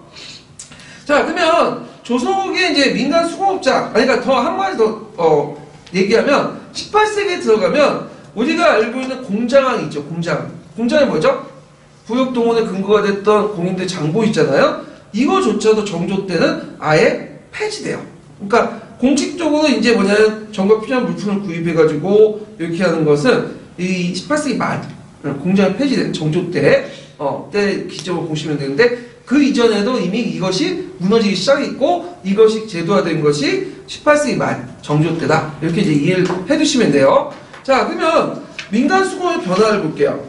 자, 그러면 조선후기에 이제 민간 수공업자, 아니, 그러니까 더 한 마디 더, 어, 얘기하면 십팔 세기에 들어가면 우리가 알고 있는 공장이 있죠, 공장. 공장이 뭐죠? 부역동원의 근거가 됐던 공인들 장보 있잖아요. 이거조차도 정조 때는 아예 폐지돼요. 그러니까 공식적으로 이제 뭐냐면 정부가 필요한 물품을 구입해가지고 이렇게 하는 것은 이 십팔 세기 말 공장이 폐지된 정조 때, 어, 때 기점을 보시면 되는데, 그 이전에도 이미 이것이 무너지기 시작했고 이것이 제도화된 것이 십팔 세기 말 정조 때다. 이렇게 이제 이해를 해두시면 돼요. 자, 그러면 민간 수공의 변화를 볼게요.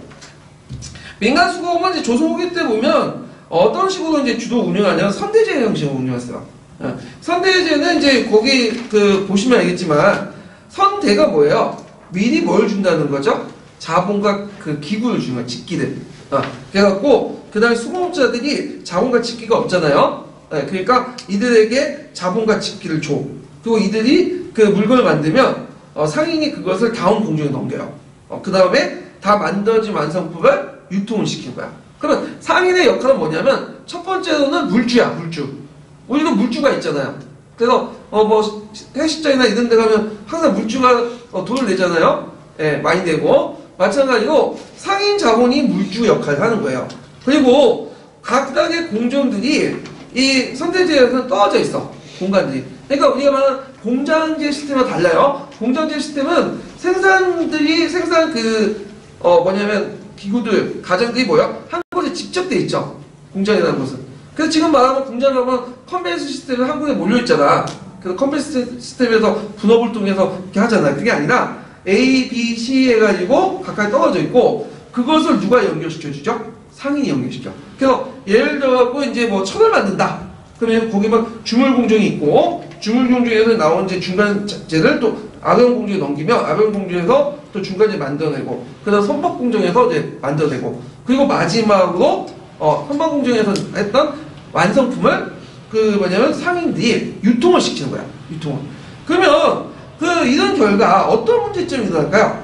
민간 수공은 이제 조선 후기 때 보면 어떤 식으로 이제 주로 운영하냐면 선대제 형식으로 운영했어요. 선대제는 이제 거기 그 보시면 알겠지만 선대가 뭐예요? 미리 뭘 준다는 거죠? 자본과 그 기구를 주는 거야, 직기들. 어, 그래갖고 그 다음에 수공업자들이 자본과 직기가 없잖아요. 네, 그러니까 이들에게 자본과 집기를 줘. 그리고 이들이 그 물건을 만들면 어, 상인이 그것을 다음 공정에 넘겨요. 어, 그 다음에 다 만들어진 완성품을 유통을 시키는 거야. 그러면 상인의 역할은 뭐냐면 첫 번째로는 물주야, 물주. 우리도 물주가 있잖아요. 그래서 어 뭐 해식장이나 이런 데 가면 항상 물주가 어, 돈을 내잖아요. 예, 많이 내고. 마찬가지로 상인 자본이 물주 역할을 하는 거예요. 그리고 각각의 공정들이 이 선대지에서는 떨어져 있어. 공간들이. 그러니까 우리가 말하는 공장제 시스템과 달라요. 공장제 시스템은 생산들이 생산 그 어 뭐냐면 기구들 가정들이 뭐야? 한 곳에 직접 돼 있죠. 공장이라는 것은. 그래서 지금 말하면 공장에 가면 컨베이어 시스템이 한 곳에 몰려 있잖아. 그래서 컨베이어 시스템에서 분업을 통해서 이렇게 하잖아. 그게 아니라 A, B, C 해가지고 가까이 떨어져 있고 그것을 누가 연결시켜 주죠? 상인이 연결시켜. 그래서 예를 들어 이제 뭐 천을 만든다. 그러면 거기 막 주물 공정이 있고 주물 공정에서 나온 이제 중간재를 또 아변 공정에 넘기면 아변 공정에서 또 중간재 만들어내고 그다음 선박 공정에서 이제 만들어내고 그리고 마지막으로 어 선박 공정에서 했던 완성품을 그 뭐냐면 상인들이 유통을 시키는 거야. 유통을. 그러면 그 이런 결과 어떤 문제점이 일어날까요?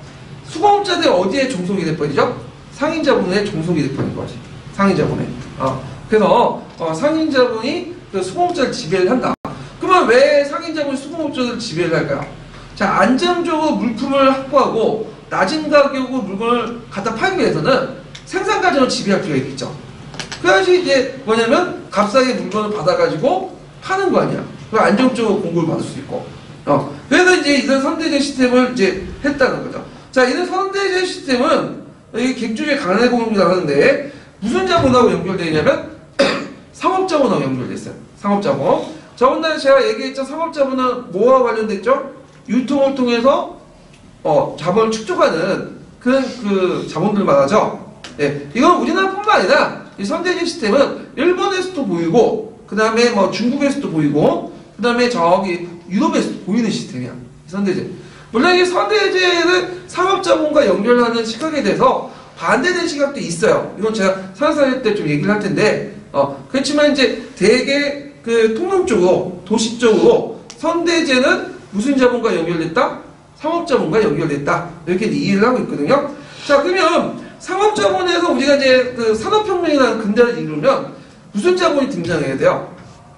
수공업자들이 어디에 종속이 될 뻔이죠? 상인자본에 종속이 될 뻔인 거지. 상인자본에. 어. 그래서 어, 상인자본이 그 수공업자를 지배를 한다. 그러면 왜 상인자본이 수공업자를 지배를 할까요? 자, 안정적으로 물품을 확보하고 낮은 가격으로 물건을 갖다 팔기 위해서는 생산 과정을 지배할 필요가 있겠죠. 그래야지 이제 뭐냐면 값싸게 물건을 받아가지고 파는 거 아니야. 그럼 안정적으로 공급을 받을 수 있고. 어. 그래서 이제 이런 선대제 시스템을 이제 했다는 거죠. 자, 이런 선대제 시스템은 이 객주의 간의 공급이라고 하는데 무슨 자본하고 연결되어 있냐면 상업자본하고 연결되어 있어요. 상업자본. 저번에 제가 얘기했죠. 상업자본은 뭐와 관련됐죠? 유통을 통해서 어, 자본을 축적하는 그런 그 자본들을 말하죠. 예, 이건 우리나라뿐만 아니라 이 선대제 시스템은 일본에서도 보이고 그 다음에 뭐 중국에서도 보이고 그 다음에 저기 유럽에서도 보이는 시스템이야. 선대제. 물론 이 선대제를 상업자본과 연결하는 시각에 대해서 반대된 시각도 있어요. 이건 제가 사회사회 때 좀 얘기를 할 텐데 어, 그렇지만 이제 대개 그 통념적으로 도식적으로 선대제는 무슨 자본과 연결됐다? 상업자본과 연결됐다. 이렇게 이해를 하고 있거든요. 자, 그러면 상업자본에서 우리가 이제 그 산업혁명이라는 근대를 이루면 무슨 자본이 등장해야 돼요?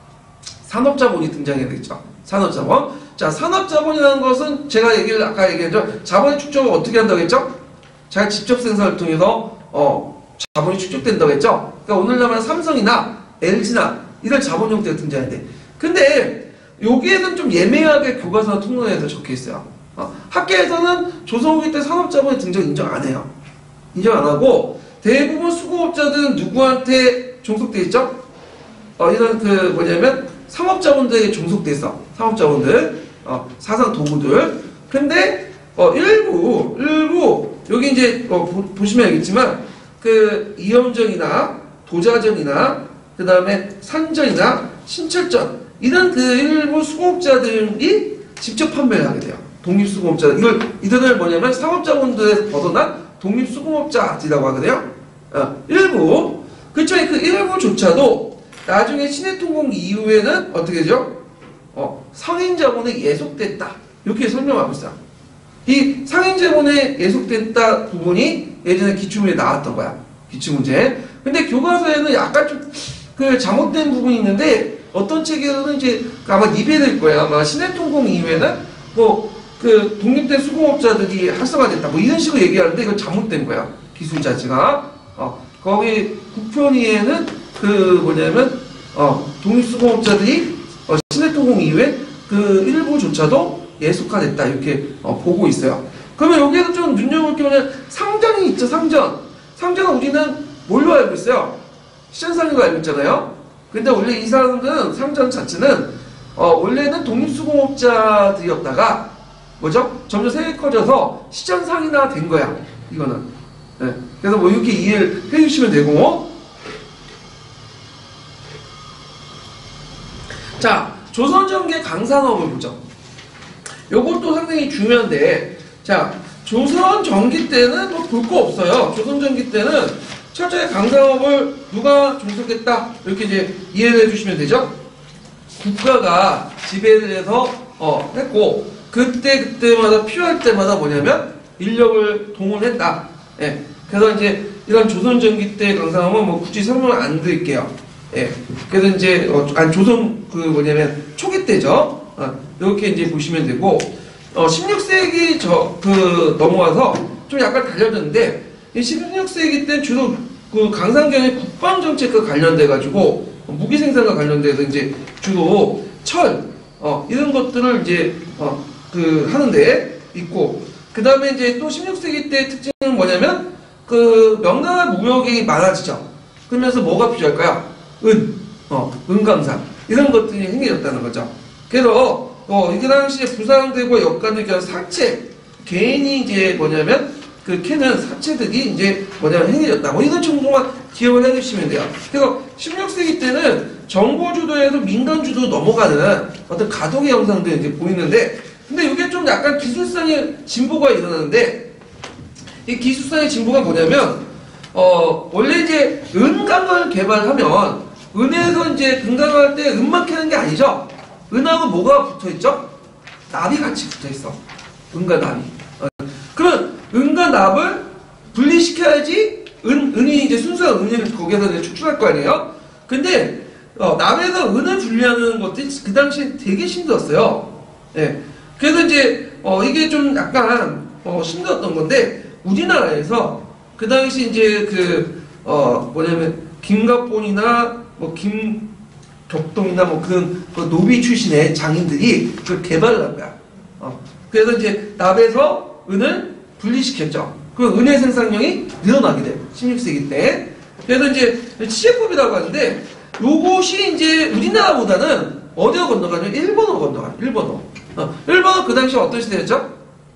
산업자본이 등장해야 되겠죠. 산업자본. 자, 산업자본이라는 것은 제가 얘기를 아까 얘기했죠. 자본의 축적을 어떻게 한다고 했죠? 제가 직접 생산을 통해서 어, 자본이 축적된다고 했죠. 그러니까 오늘날만 삼성이나 엘지나 이런 자본 형태가 등장해야 돼. 근데 여기에는 좀 예매하게 교과서나 통론에서 적혀 있어요. 어, 학계에서는 조선후기 때 산업자본의 등장 인정 안 해요. 인정 안 하고 대부분 수공업자들은 누구한테 종속돼 있죠? 어, 이런 그 뭐냐면 상업자본들에게 종속돼 있어. 상업자본들, 어, 사상 도구들. 근데 어, 일부 일부 여기 이제 어, 보, 보시면 알겠지만 그 이염전이나 도자전이나 그 다음에 산전이나 신철전 이런 그 일부 수공업자들이 직접 판매를 하게 돼요. 독립수공업자들. 이걸 이들을 뭐냐면 상업자본들에서 벗어난 독립수공업자들이라고 하거든요. 어, 일부 그렇지만 그 일부조차도 나중에 신해통공 이후에는 어떻게 되죠? 어, 상인자본에 예속됐다. 이렇게 설명하고 있어요. 이 상인자본에 예속됐다 부분이 예전에 기출문제에 나왔던 거야. 기출문제. 근데 교과서에는 약간 좀 그 잘못된 부분이 있는데 어떤 책에서는 이제 아마 리베될 거야. 아마 신해통공 이후에는 뭐 그 독립된 수공업자들이 활성화됐다. 뭐 이런 식으로 얘기하는데 이건 잘못된 거야. 기술 자체가. 어, 거기 국편위에는 그 뭐냐면 어, 독립수공업자들이 어, 신해통공 이후에 그 일부조차도 예속화됐다. 이렇게 어, 보고 있어요. 그러면 여기에서 좀 눈여볼 게 뭐냐면 상전이 있죠. 상전. 상전은 우리는 뭘로 알고 있어요? 시전상으로 알고 있잖아요. 근데 원래 이 사람들은 상전 자체는 어, 원래는 독립수공업자들이었다가 뭐죠? 점점 세력이 커져서 시전상이나 된 거야. 이거는. 네. 그래서 뭐 이렇게 이해를 해주시면 되고. 자, 조선전기의 강산업을 보죠. 요것도 상당히 중요한데, 자, 조선전기 때는 뭐 볼 거 없어요. 조선전기 때는 철저히 강상업을 누가 종속했다 이렇게 이제 이해를 해주시면 되죠. 국가가 지배를 해서 어, 했고 그때 그때마다 필요할 때마다 뭐냐면 인력을 동원했다. 예. 그래서 이제 이런 조선전기 때 강상업은 뭐 굳이 설명을 안 드릴게요. 예. 그래서 이제 어, 아니 조선 그 뭐냐면 초기 때죠. 어, 이렇게 이제 보시면 되고 어, 십육 세기 저 그 넘어와서 좀 약간 달려졌는데 이 십육 세기 때 주로 그 강상경의 국방 정책과 관련돼 가지고 무기 생산과 관련돼서 이제 주로 철 어, 이런 것들을 이제 어, 그 하는데 있고 그 다음에 이제 또 십육 세기 때 특징은 뭐냐면 그 명나라 무역이 많아지죠. 그러면서 뭐가 필요할까요? 은, 어, 은강산 이런 것들이 행해졌다는 거죠. 그래서 어, 이게 당시에 부상되고 역관되고 사체 개인이 이제 뭐냐면 그 캐는 사체들이 이제 뭐냐면 행해졌다. 뭐 이런 정도만 기억을 해주시면 돼요. 그래서 십육 세기 때는 정보주도에서 민간주도 넘어가는 어떤 가동의 형상도 이제 보이는데, 근데 이게 좀 약간 기술상의 진보가 일어나는데, 이 기술상의 진보가 뭐냐면, 어, 원래 이제 은강을 개발하면, 은에서 이제 금강할 때 은만 캐는 게 아니죠? 은하고 뭐가 붙어 있죠? 납이 같이 붙어 있어. 은과 납이. 어. 그러면 은과 납을 분리시켜야지 은, 은이 이제 순수한 은을 거기에서 이제 추출할 거 아니에요? 근데, 어, 납에서 은을 분리하는 것들이 그 당시에 되게 힘들었어요. 예. 그래서 이제, 어, 이게 좀 약간, 어, 힘들었던 건데, 우리나라에서 그 당시 이제 그, 어, 뭐냐면, 김갑본이나 뭐 김격동이나 뭐 그런 그 노비 출신의 장인들이 그걸 개발을 한 거야. 어. 그래서 이제 납에서 은을 분리시켰죠. 그 은의 생산량이 늘어나게 돼. 십육 세기 때. 그래서 이제 치제법이라고 하는데 요것이 이제 우리나라보다는 어디로 건너가냐면 일본어로 건너가요. 일본어. 어. 일본어 그 당시 어떤 시대였죠?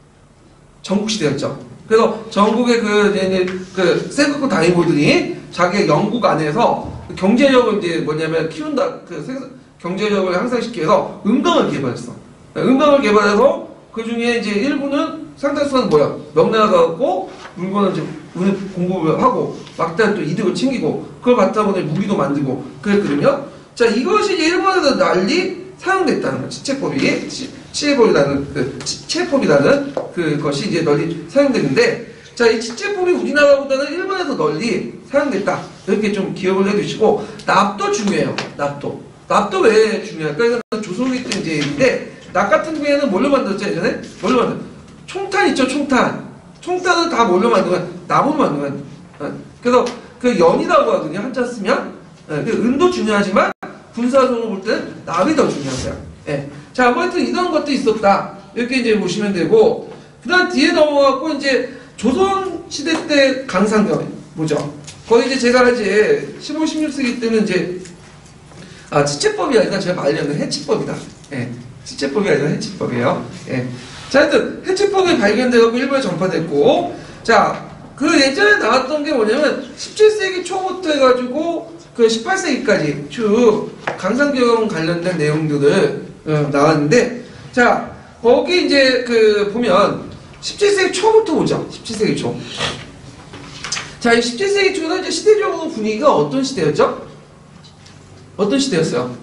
전국시대였죠. 그래서 전국의 그, 이제 그, 세국구 다이모들이 자기의 영국 안에서 경제력을 이제 뭐냐면 키운다, 그 경제력을 향상시키기 위해서 은강을 개발했어. 은강을 개발해서 그 중에 이제 일부는 상당수는 뭐야? 명나라가 갖고 물건을 이제 은을 공급을 하고 막대한 또 이득을 챙기고 그걸 바탕으로 무기도 만들고 그랬거든요. 자, 이것이 이제 일본에서 널리 사용됐다는 거야. 치체법이. 치체법이라는, 그, 치체법이라는 그것이 이제 널리 사용됐는데, 자, 이 치체법이 우리나라보다는 일본에서 널리 사용됐다. 이렇게 좀 기억을 해두시고, 납도 중요해요. 납도. 납도 왜 중요할까? 이건 조선기 때 이제 얘기인데, 납 같은 경우에는 뭘로 만들었죠, 예전에? 뭘로 만들었죠? 총탄 있죠, 총탄. 총탄은 다 뭘로 만든 거야? 나무로 만든 거야. 그래서 그 연이라고 하거든요, 한자 쓰면. 그 은도 중요하지만, 군사적으로 볼 때는 납이 더 중요한 거야. 예. 자, 아무튼 이런 것도 있었다. 이렇게 이제 보시면 되고, 그 다음 뒤에 넘어가고, 이제, 조선시대 때 강상경, 뭐죠? 거의 이제 제가 이제, 십오, 십육 세기 때는 이제, 아, 치체법이 아니라 제가 말하는 해치법이다. 예. 치체법이 아니라 해치법이에요. 예. 자, 하여튼, 해치법이 발견되고 일본에 전파됐고, 자, 그 예전에 나왔던 게 뭐냐면, 십칠 세기 초부터 해가지고, 그 십팔 세기까지 쭉 강상경 관련된 내용들을 어, 나왔는데, 자, 거기 이제 그 보면 십칠 세기 초부터 보죠. 십칠 세기 초. 자, 이 십칠 세기 초는 이제 시대적으로 분위기가 어떤 시대였죠? 어떤 시대였어요?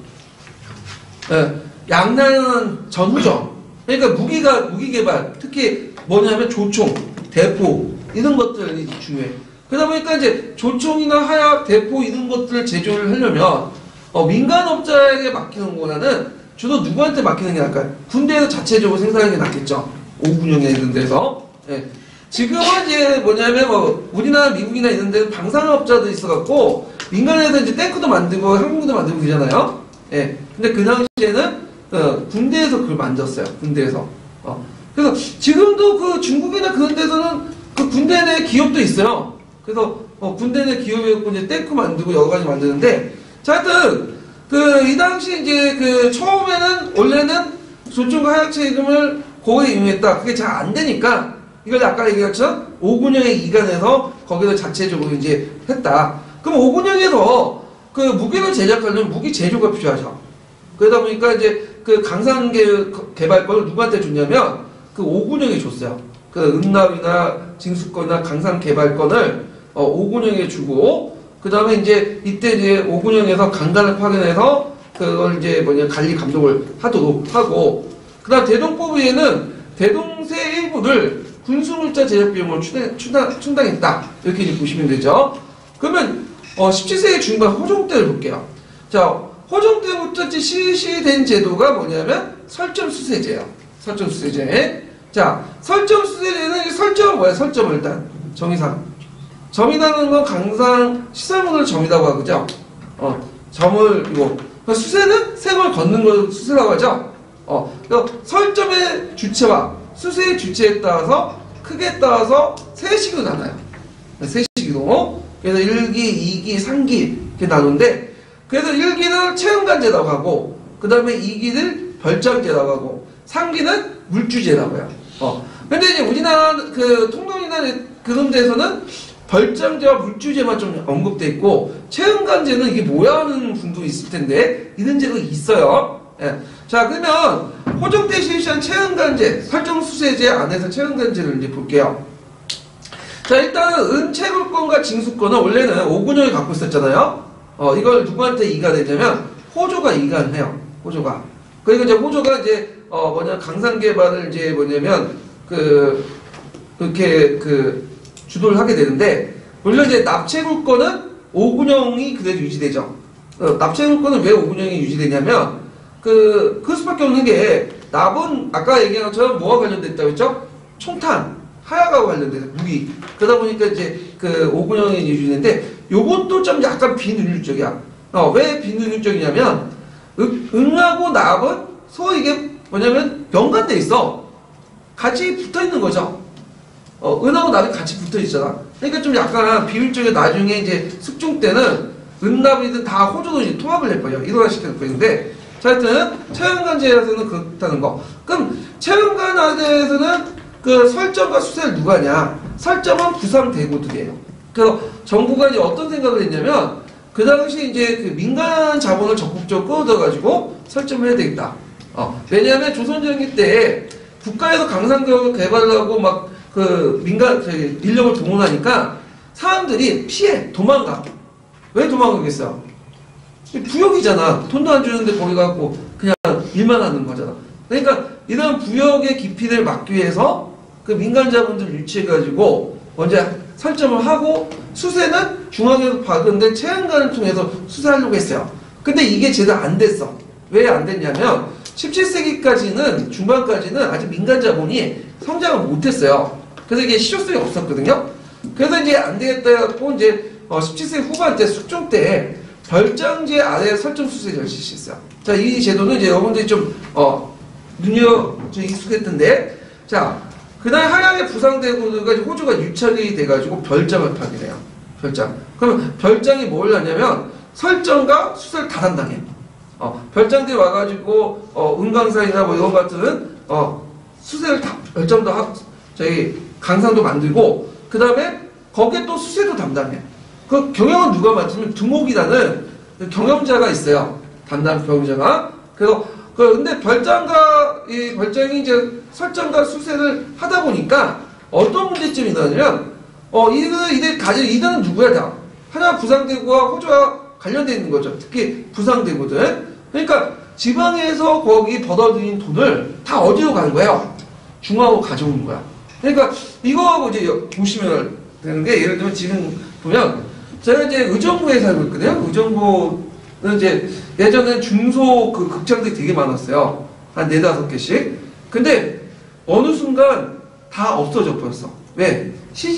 예, 양난 전후정. 그러니까 무기가 무기 개발, 특히 뭐냐면 조총, 대포 이런 것들이 중요해. 그러다 보니까 이제 조총이나 하약, 대포 이런 것들을 제조를 하려면 어, 민간업자에게 맡기는 거보다는 주로 누구한테 맡기는 게 나을까요? 군대에서 자체적으로 생산하는 게 낫겠죠. 오군용에 이런 데서. 예. 지금은 이제 뭐냐면 뭐 우리나라, 미국이나 이런 데는 방산업자도 있어갖고 민간에서 이제 탱크도 만들고 항공도 만들고 그러잖아요. 예. 근데 그 당시에는 어, 군대에서 그걸 만졌어요. 군대에서. 어. 그래서 지금도 그 중국이나 그런 데서는 그 군대 내 기업도 있어요. 그래서 어, 군대 내 기업에 이제 탱크 만들고 여러 가지 만드는데, 자, 하여튼 그 이 당시 이제 그 처음에는 원래는 조총과 하약체 이름을 고에 이용했다. 그게 잘 안 되니까 이걸 아까 얘기했죠. 오군영에 이관해서 거기서 자체적으로 이제 했다. 그럼 오군영에서 그 무기를 제작하려면 무기 제조가 필요하죠. 그러다 보니까 이제 그 강산 개발권을 누구한테 줬냐면 그 오군영에 줬어요. 그 은납이나 징수권이나 강산 개발권을 어, 오군형에 주고, 그 다음에 이제 이때 이제 오군형에서 강단을 파견해서 그걸 이제 뭐냐 관리 감독을 하도록 하고, 그 다음 대동법위에는 대동세 일부를 군수물자 제작 비용을 충당, 충당, 충당했다. 이렇게 이제 보시면 되죠. 그러면 어, 십칠 세기 중반 호종 때를 볼게요. 자, 호종 때부터 실시된 제도가 뭐냐면 설점수세제예요. 설점수세제. 자, 설점수세제는 설점은 뭐야? 설점을 일단 정의상. 점이라는 건 강상 시설문을 점이라고 하죠. 어, 점을 이거. 수세는 세금을 걷는 걸 수세라고 하죠. 어, 설점의 주체와 수세의 주체에 따라서 크기에 따라서 세 시기로 나눠요. 세 시기로. 그래서 일 기, 이 기, 삼 기 이렇게 나누는데, 그래서 일 기는 체험관제라고 하고, 그 다음에 이 기는 별장제라고 하고, 삼 기는 물주제라고 해요. 어. 근데 이제 우리나라 그 통동이나 그런 데서는 별장제와 물주제만 좀 언급돼 있고, 체험관제는 이게 뭐야 하는 분도 있을 텐데, 이런 제도 있어요. 예. 자, 그러면 호종 때 실시한 체험관제, 설정수세제 안에서 체험관제를 이제 볼게요. 자, 일단은 은채굴권과 징수권은 원래는 오군형이 갖고 있었잖아요. 어, 이걸 누구한테 이관했냐면 호조가 이관해요. 호조가. 그리고 이제 호조가 이제 어 뭐냐 강산개발을 이제 뭐냐면 그 그렇게 그 주도를 하게 되는데, 물론 이제 납채굴권은 오군형이 그대로 유지되죠. 어, 납채굴권은 왜 오군형이 유지되냐면 그, 그 수밖에 없는 게, 납은 아까 얘기한 것처럼 뭐와 관련됐다고 했죠? 총탄, 하약하고 관련돼서 무기. 그러다 보니까 이제 그 오군형이 유지되는데, 요것도 좀 약간 비능률적이야. 어, 왜 비능률적이냐면, 응, 응하고 납은 소위 이게 뭐냐면 연관돼 있어. 같이 붙어 있는 거죠. 어, 은하고 납이 같이 붙어 있잖아. 그러니까 좀 약간 비율적이 나중에 이제 숙종 때는 은납이든 다 호조도 이제 통합을 해버려. 일원화시켜서 보이는데, 자, 하여튼, 체험관제에서는 그렇다는 거. 그럼, 체험관제에서는 그 설정과 수세를 누가 하냐? 설정은 부산대고들이에요. 그래서 정부가 이제 어떤 생각을 했냐면, 그 당시 이제 그 민간 자본을 적극적으로 끌어들여가지고 설정을 해야 되겠다. 어, 왜냐하면 조선전기 때 국가에서 강산교육을 개발하고 막 그 민간, 저기 인력을 동원하니까 사람들이 피해, 도망가. 왜 도망가겠어요? 부역이잖아. 돈도 안 주는데 거기 가고 그냥 일만 하는 거잖아. 그러니까 이런 부역의 기피를 막기 위해서 그 민간 자본들 유치해가지고 먼저 설정을 하고, 수세는 중앙에서 받은데 체험관을 통해서 수세하려고 했어요. 근데 이게 제대로 안 됐어. 왜 안 됐냐면 십칠 세기까지는 중반까지는 아직 민간 자본이 성장을 못했어요. 그래서 이게 실효성이 없었거든요. 그래서 이제 안 되겠다 해갖고 이제 어 십칠 세기 후반 때 숙종 때 별장제 아래 설정 수세제를 실시했어요. 자, 이 제도는 이제 여러분들이 좀, 어, 눈여, 좀 익숙했던데, 자, 그날 하양의 부상대구가 호주가 유착이 돼가지고 별장을 파기래요. 별장. 그러면 별장이 뭘 하냐면 설정과 수세를 다 담당해. 어, 별장들이 와가지고, 어, 은강산이나 뭐 이런 같은, 어, 수세를 다, 별장도 하, 저희 강산도 만들고, 그 다음에 거기에 또 수세도 담당해. 그 경영은 누가 맡으면 두목이라는 경영자가 있어요. 담당 경영자가. 그래서 그 근데 별장과 이 별장이 이제 설정과 수세를 하다 보니까 어떤 문제점이 나냐면 어 이들 이들 가진 이들은 누구야 다 하나 부상대구와 호주와 관련돼 있는 거죠. 특히 부상대구들. 그러니까 지방에서 거기 벌어들인 돈을 다 어디로 가는 거예요? 중앙으로 가져오는 거야. 그러니까 이거하고 이제 보시면 되는 게, 예를 들면 지금 보면 제가 이제 의정부에 살고 있거든요. 의정부는 이제 예전에 중소 그 극장들이 되게 많았어요. 한 네다섯 개씩. 근데 어느 순간 다 없어져 버렸어. 왜?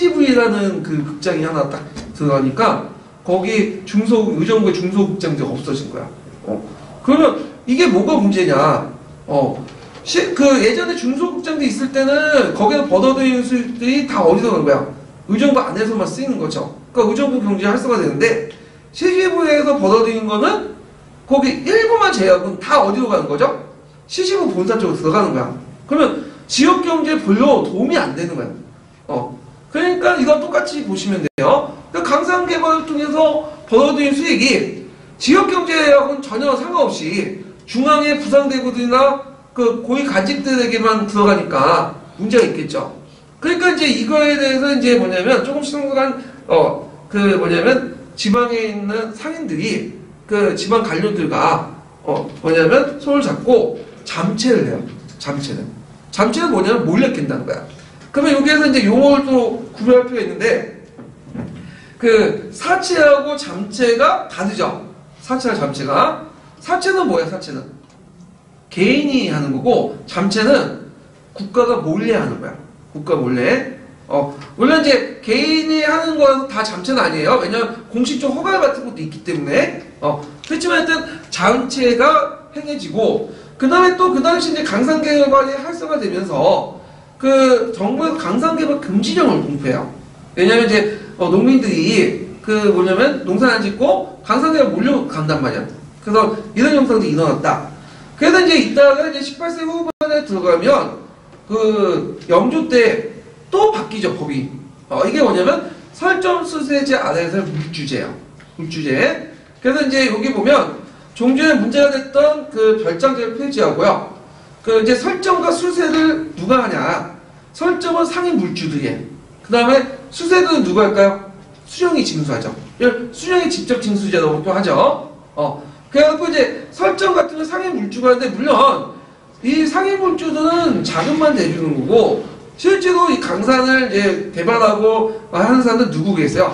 씨지브이라는 그 극장이 하나 딱 들어가니까 거기 중소, 의정부의 중소 극장들이 없어진 거야. 어. 그러면 이게 뭐가 문제냐? 어. 시, 그 예전에 중소 극장들이 있을 때는 거기서 벌어들이는 수익들이 다 어디서 간 거야? 의정부 안에서만 쓰이는 거죠. 그러니까 의정부 경제 활성화 되는데, 씨지브이에서 벌어들인 거는 거기 일부만 제외하고는 다 어디로 가는 거죠? 씨지브이 본사 쪽으로 들어가는 거야. 그러면 지역 경제에 별로 도움이 안 되는 거야. 어. 그러니까 이거 똑같이 보시면 돼요. 그 강산 개발을 통해서 벌어들인 수익이 지역 경제하고는 전혀 상관없이 중앙의 부상대구들이나 그 고위 간직들에게만 들어가니까 문제가 있겠죠. 그러니까 이제 이거에 대해서 이제 뭐냐면 조금씩 한 어 그 뭐냐면 지방에 있는 상인들이 그 지방 관료들과 어 뭐냐면 손을 잡고 잠체를 해요. 잠체는. 잠체는 뭐냐면 몰래 깬다는 거야. 그러면 여기에서 이제 용어를 또 구별할 필요가 있는데 그 사체하고 잠체가 다르죠. 사체와 잠체가. 사체는 뭐야? 사체는 개인이 하는 거고 잠체는 국가가 몰래 하는 거야. 국가 몰래. 어 물론 이제 개인이 하는 거는 다 잠체는 아니에요. 왜냐면 공식적 허가 같은 것도 있기 때문에. 어 그렇지만 일단 잠체가 행해지고 그 다음에 또 그 당시 이제 강산개발이 활성화되면서 그 정부에서 강산개발 금지령을 공표해요. 왜냐면 이제 어, 농민들이 그 뭐냐면 농사 안 짓고 강산개발 몰려간단 말이야. 그래서 이런 현상들이 일어났다. 그래서 이제 이따가 이제 십팔 세 후반에 들어가면 그 영조 때 또 바뀌죠 법이. 어, 이게 뭐냐면 설정수세제 아래에서 물주제예요. 물주제. 그래서 이제 여기 보면 종전에 문제가 됐던 그 별장제를 폐지하고요. 그 이제 설정과 수세를 누가 하냐? 설정은 상인 물주들이 해. 그 다음에 수세는 누가 할까요? 수령이 징수하죠. 수령이 직접 징수제라고 또 하죠. 어. 그래갖고 이제 설정 같은 건 상인 물주가 하는데 물론 이 상인 물주들은 자금만 대주는 거고 실제로 이 강산을 이제 개발하고 하는 사람들 누구 계세요?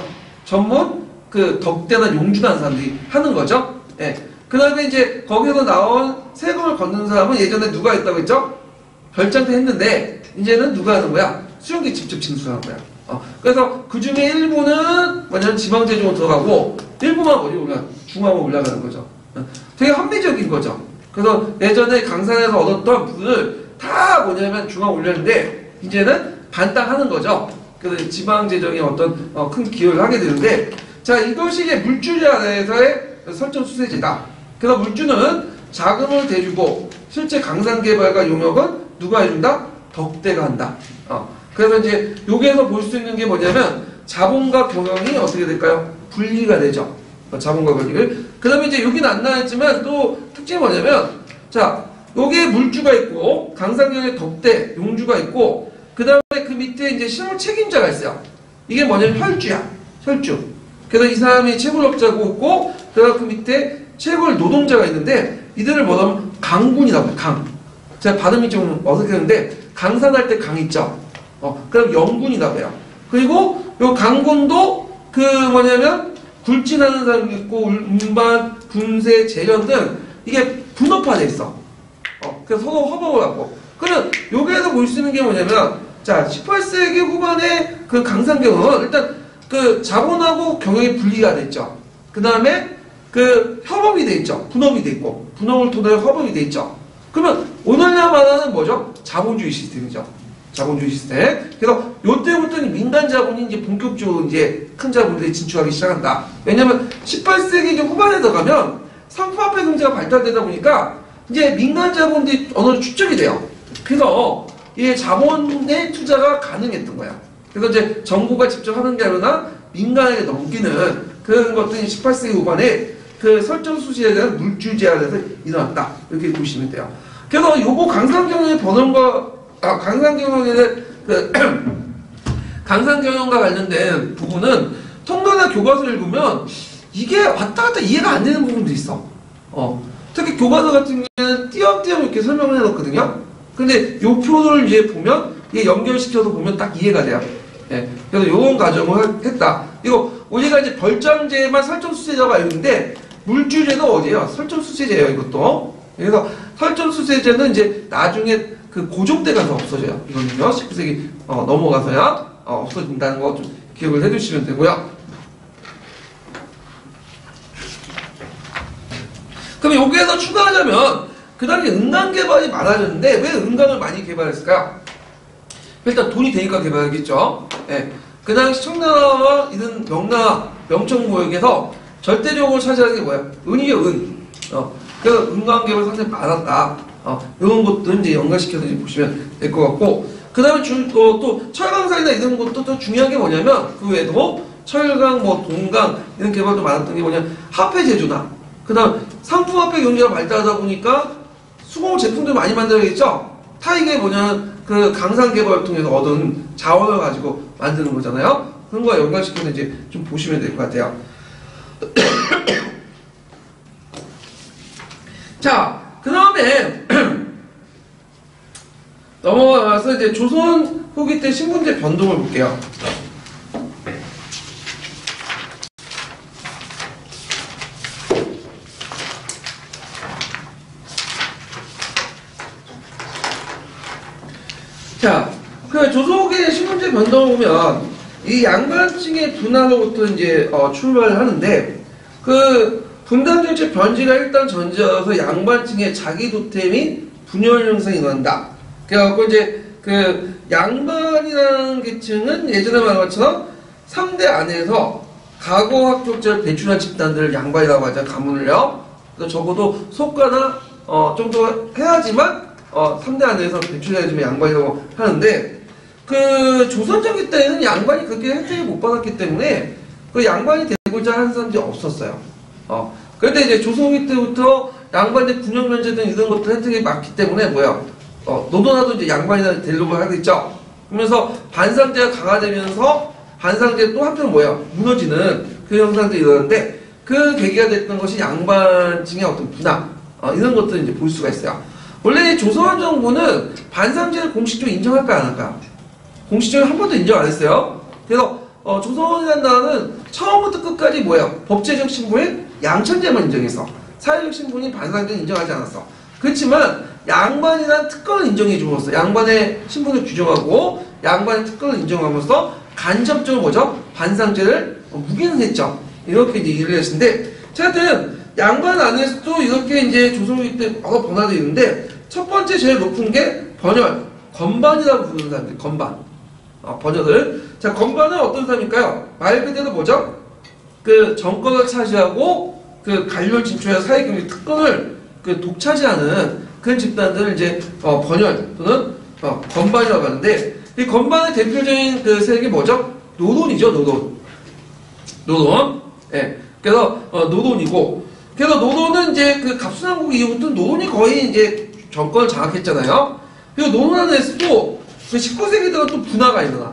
전문 그 덕대나 용주라는 사람들이 하는 거죠. 예. 그 다음에 이제 거기서 나온 세금을 걷는 사람은 예전에 누가 했다고 했죠? 별장도 했는데 이제는 누가 하는 거야? 수령기 직접 징수하는 거야. 어. 그래서 그 중에 일부는 뭐냐면 지방재정으로 들어가고 일부만 어디 올라 중앙으로 올라가는 거죠. 어. 되게 합리적인 거죠. 그래서 예전에 강산에서 얻었던 부를 다 뭐냐면 중앙 올렸는데 이제는 반땅하는 거죠. 그래서 지방재정에 어떤 어, 큰 기여를 하게 되는데 자 이것이 이제 물주제 아래에서의 설정수세제다. 그래서 물주는 자금을 대주고 실제 강산개발과 용역은 누가 해준다? 덕대가 한다. 어. 그래서 이제 여기에서 볼 수 있는 게 뭐냐면 자본과 경영이 어떻게 될까요? 분리가 되죠. 어, 자본과 경영을. 그 다음에 이제 여기는 안 나와있지만 또 특징이 뭐냐면 자 여기에 물주가 있고 강산경영의 덕대, 용주가 있고 그 다음에 그 밑에 이제 실무 책임자가 있어요. 이게 뭐냐면 혈주야. 혈주. 그래서 이 사람이 채굴업자고 있고 그다음 그 밑에 채굴 노동자가 있는데 이들을 뭐냐면 강군이라고 해요. 강. 제가 발음이 좀 어색했는데 강산할 때 강 있죠. 어, 그럼 영군이라고 해요. 그리고 요 강군도 그 뭐냐면 굴진하는 사람이 있고 운반, 분쇄, 재련 등 이게 분업화돼 있어. 어, 그래서 서로 협업을 하고. 그러면 여기에서 볼 수 있는 게 뭐냐면 자 십팔 세기 후반에 그 강산경은 일단 그 자본하고 경영이 분리가 됐죠. 그 다음에 그 협업이 돼 있죠. 분업이 돼 있고 분업을 통해 협업이 돼 있죠. 그러면 오늘날 말하는 뭐죠? 자본주의 시스템이죠. 자본주의 시스템. 그래서 요때부터는 민간 자본이 이제 본격적으로 이제 큰 자본들이 진출하기 시작한다. 왜냐면 십팔 세기 후반에 들어가면 상품화폐 경제가 발달되다 보니까 이제 민간 자본들이 어느 정도 축적이 돼요. 그래서 이 자본의 투자가 가능했던 거야. 그래서 이제 정부가 직접 하는 게 아니라 민간에게 넘기는 그런 것들이 십팔 세기 후반에 그 설정수시에 대한 물주제 아래에서 일어났다. 이렇게 보시면 돼요. 그래서 요거 강산경영의 번원과 아, 강산경영에 대한 그 강산경영과 관련된 부분은 통계나 교과서를 읽으면 이게 왔다 갔다 이해가 안 되는 부분도 있어. 어. 특히 교과서 같은 경우에는 띄엄띄엄 이렇게 설명을 해놓거든요. 근데 요 표를 이제 보면 이게 연결시켜서 보면 딱 이해가 돼요. 예. 그래서 요런 과정을 했다. 이거 우리가 이제 별장제만 설정수세자가 알고 있는데 물주제도 어디에요? 설정수세제예요, 이것도. 그래서 설정수세제는 이제 나중에 그 고종때 가서 없어져요. 이거는요. 십구 세기 어, 넘어가서야 어, 없어진다는 거 좀 기억을 해두시면 되고요. 그럼 여기에서 추가하자면 그 당시 은강 개발이 많아졌는데 왜 은강을 많이 개발했을까요? 일단 돈이 되니까 개발하겠죠. 예. 그 당시 청나라와 이런 명나 명청구역에서 절대적으로 차지하는 게 뭐야? 은이요, 은. 어. 그래서 은강 개발 상당히 많았다. 어. 이런 것도 이제 연관시켜서 이제 보시면 될 것 같고. 그 다음에 또, 또 철강산이나 이런 것도 또 중요한 게 뭐냐면 그 외에도 철강, 뭐 동강 이런 개발도 많았던 게 뭐냐면 화폐 제조나 그 다음 상품화폐 경제가 발달하다 보니까 수공 제품들 많이 만들어야겠죠? 다 이게 뭐냐면 그 강산 개발을 통해서 얻은 자원을 가지고 만드는 거잖아요. 그런 거와 연관시켜서 이제 좀 보시면 될 것 같아요. 자, 그 다음에 넘어가서 이제 조선 후기 때 신분제 변동을 볼게요. 자, 그 조선 후기의 신분제 변동을 보면 이 양반층의 분화로부터 이제 어, 출발을 하는데 그 분단 정책 변지가 일단 전제여서 양반층의 자기 도태및 분열 형성이 일어난다. 그래갖고 이제 그 양반이라는 계층은 예전에 말한 것처럼 삼 대 안에서 가고 학족자를 배출한 집단들을 양반이라고 하죠. 가문을요. 그래서 적어도 속가나 어, 정도 해야지만 어, 삼 대 안에서 배출해야지만 양반이라고 하는데 그 조선정기 때에는 양반이 그렇게 혜택을 못 받았기 때문에 그 양반이 되고자 하는 사람들이 없었어요. 어. 그런데 이제 조선기 때부터 양반의 군역면제 등 이런 것들 혜택이 많기 때문에 뭐야? 어, 너도나도 이제 양반이나 되려고 하겠죠. 그러면서 반상제가 강화되면서 반상제 또 한편 뭐야? 무너지는 그 현상들이 일어나는데 그 계기가 됐던 것이 양반층의 어떤 분화 어, 이런 것들을 이제 볼 수가 있어요. 원래 조선 정부는 반상제를 공식적으로 인정할까 안 할까? 공식적으로 한 번도 인정 안 했어요. 그래서 어, 조선이라는 나라는 처음부터 끝까지 뭐야? 법제적 신분인 양천제만 인정해서 사회적 신분인 반상제는 인정하지 않았어. 그렇지만 양반이란 특권을 인정해 줌으로써 양반의 신분을 규정하고 양반의 특권을 인정함으로써 간접적으로 뭐죠? 반상제를 묵인을 했죠. 이렇게 이제 일을 했는데, 하여튼 양반 안에서도 이렇게 이제 조선후기 때 여러 번화들이 있는데 첫 번째 제일 높은 게 번열, 건반이라고 부르는 사람들, 건반. 어, 번열을. 자, 건반은 어떤 사람일까요? 말 그대로 뭐죠? 그 정권을 차지하고 그 관료를 진출해서 사회경제 특권을 그 독차지하는 그런 집단들을 이제 어, 번열 또는 어, 건반이라고 하는데 이 건반의 대표적인 그 세력이 뭐죠? 노론이죠, 노론. 노론. 예. 네. 그래서 어, 노론이고, 그래서 노론은 이제 그 갑순왕국 이후부터 노론이 거의 이제 정권을 장악했잖아요. 그리고 노론 안에서도 그 십구 세기 들어 또 분화가 일어나.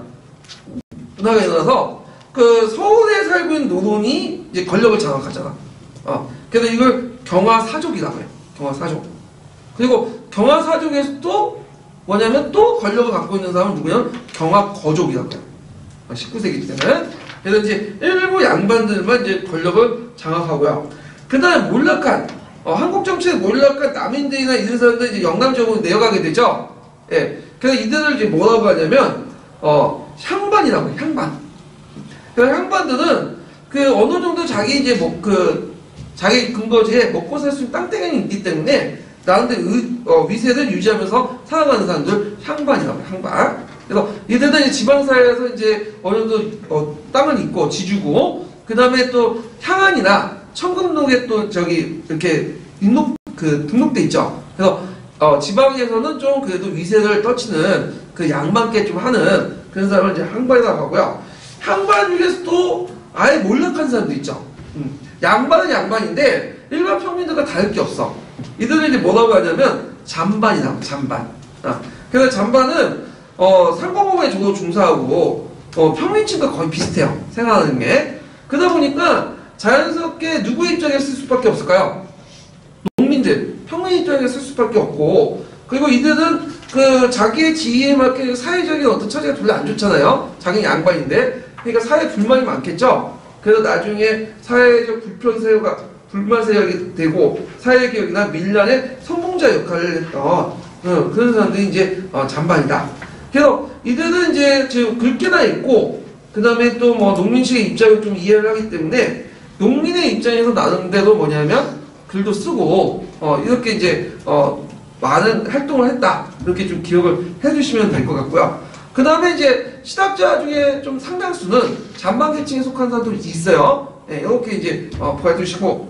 분화가 일어나서 그 서울에 살고 있는 노론이 이제 권력을 장악하잖아. 어. 그래서 이걸 경화사족이라고 해요. 경화사족. 그리고 경화사족에서 또 뭐냐면 또 권력을 갖고 있는 사람은 누구냐면 경화거족이라고 해요. 십구 세기 때는. 그래서 이제 일부 양반들만 이제 권력을 장악하고요. 그 다음에 몰락한, 어, 한국 정치에 몰락한 남인들이나 이런 사람들 이제 영남 지역으로 내려가게 되죠. 예. 그래서 이들을 이제 뭐라고 하냐면, 어, 향반이라고 해요. 향반. 그 향반들은 그 어느 정도 자기 이제 뭐 그, 자기 근거지에 먹고 살 수 있는 땅땡이 있기 때문에 나름대로 어, 위세를 유지하면서 살아가는 사람들 향반이라고 해요. 향반. 그래서 이들은 이제 지방사회에서 이제 어느 정도 어, 땅을 잇고 지주고 그 다음에 또 향안이나 청금록에 또 저기 이렇게 등록 그 등록돼 있죠. 그래서 어, 지방에서는 좀 그래도 위세를 떨치는 그 양반께 좀 하는 그런 사람을 이제 향반이라고 하고요. 향반 중에서도 아예 몰락한 사람도 있죠. 음. 양반은 양반인데 일반 평민들과 다를 게 없어. 이들은 이제 뭐라고 하냐면 잠반이라고, 잠반. 아, 그래서 잠반은 어, 상공업에 저도 중사하고 어, 평민층과 거의 비슷해요. 생각하는 게. 그러다 보니까 자연스럽게 누구의 입장에 쓸 수밖에 없을까요? 농민들, 평민 입장에 쓸 수밖에 없고, 그리고 이들은 그 자기의 지위에 맞게 사회적인 어떤 처지가 별로 안 좋잖아요. 자기는 양반인데. 그러니까 사회 불만이 많겠죠. 그래서 나중에 사회적 불편 세력가 불만 세력이 되고 사회개혁이나 밀란의 선봉자 역할을 했던 어, 그런 사람들이 이제 어, 잠반이다. 그래서 이들은 이제 지금 글귀나 있고 그 다음에 또 뭐 농민식의 입장을 좀 이해를 하기 때문에 농민의 입장에서 나름대로 뭐냐면 글도 쓰고 어, 이렇게 이제 어, 많은 활동을 했다. 이렇게 좀 기억을 해주시면 될 것 같고요. 그 다음에 이제 시답자 중에 좀 상당수는 잠반 계층에 속한 사람들이 있어요. 네, 이렇게 이제 어, 보여주시고.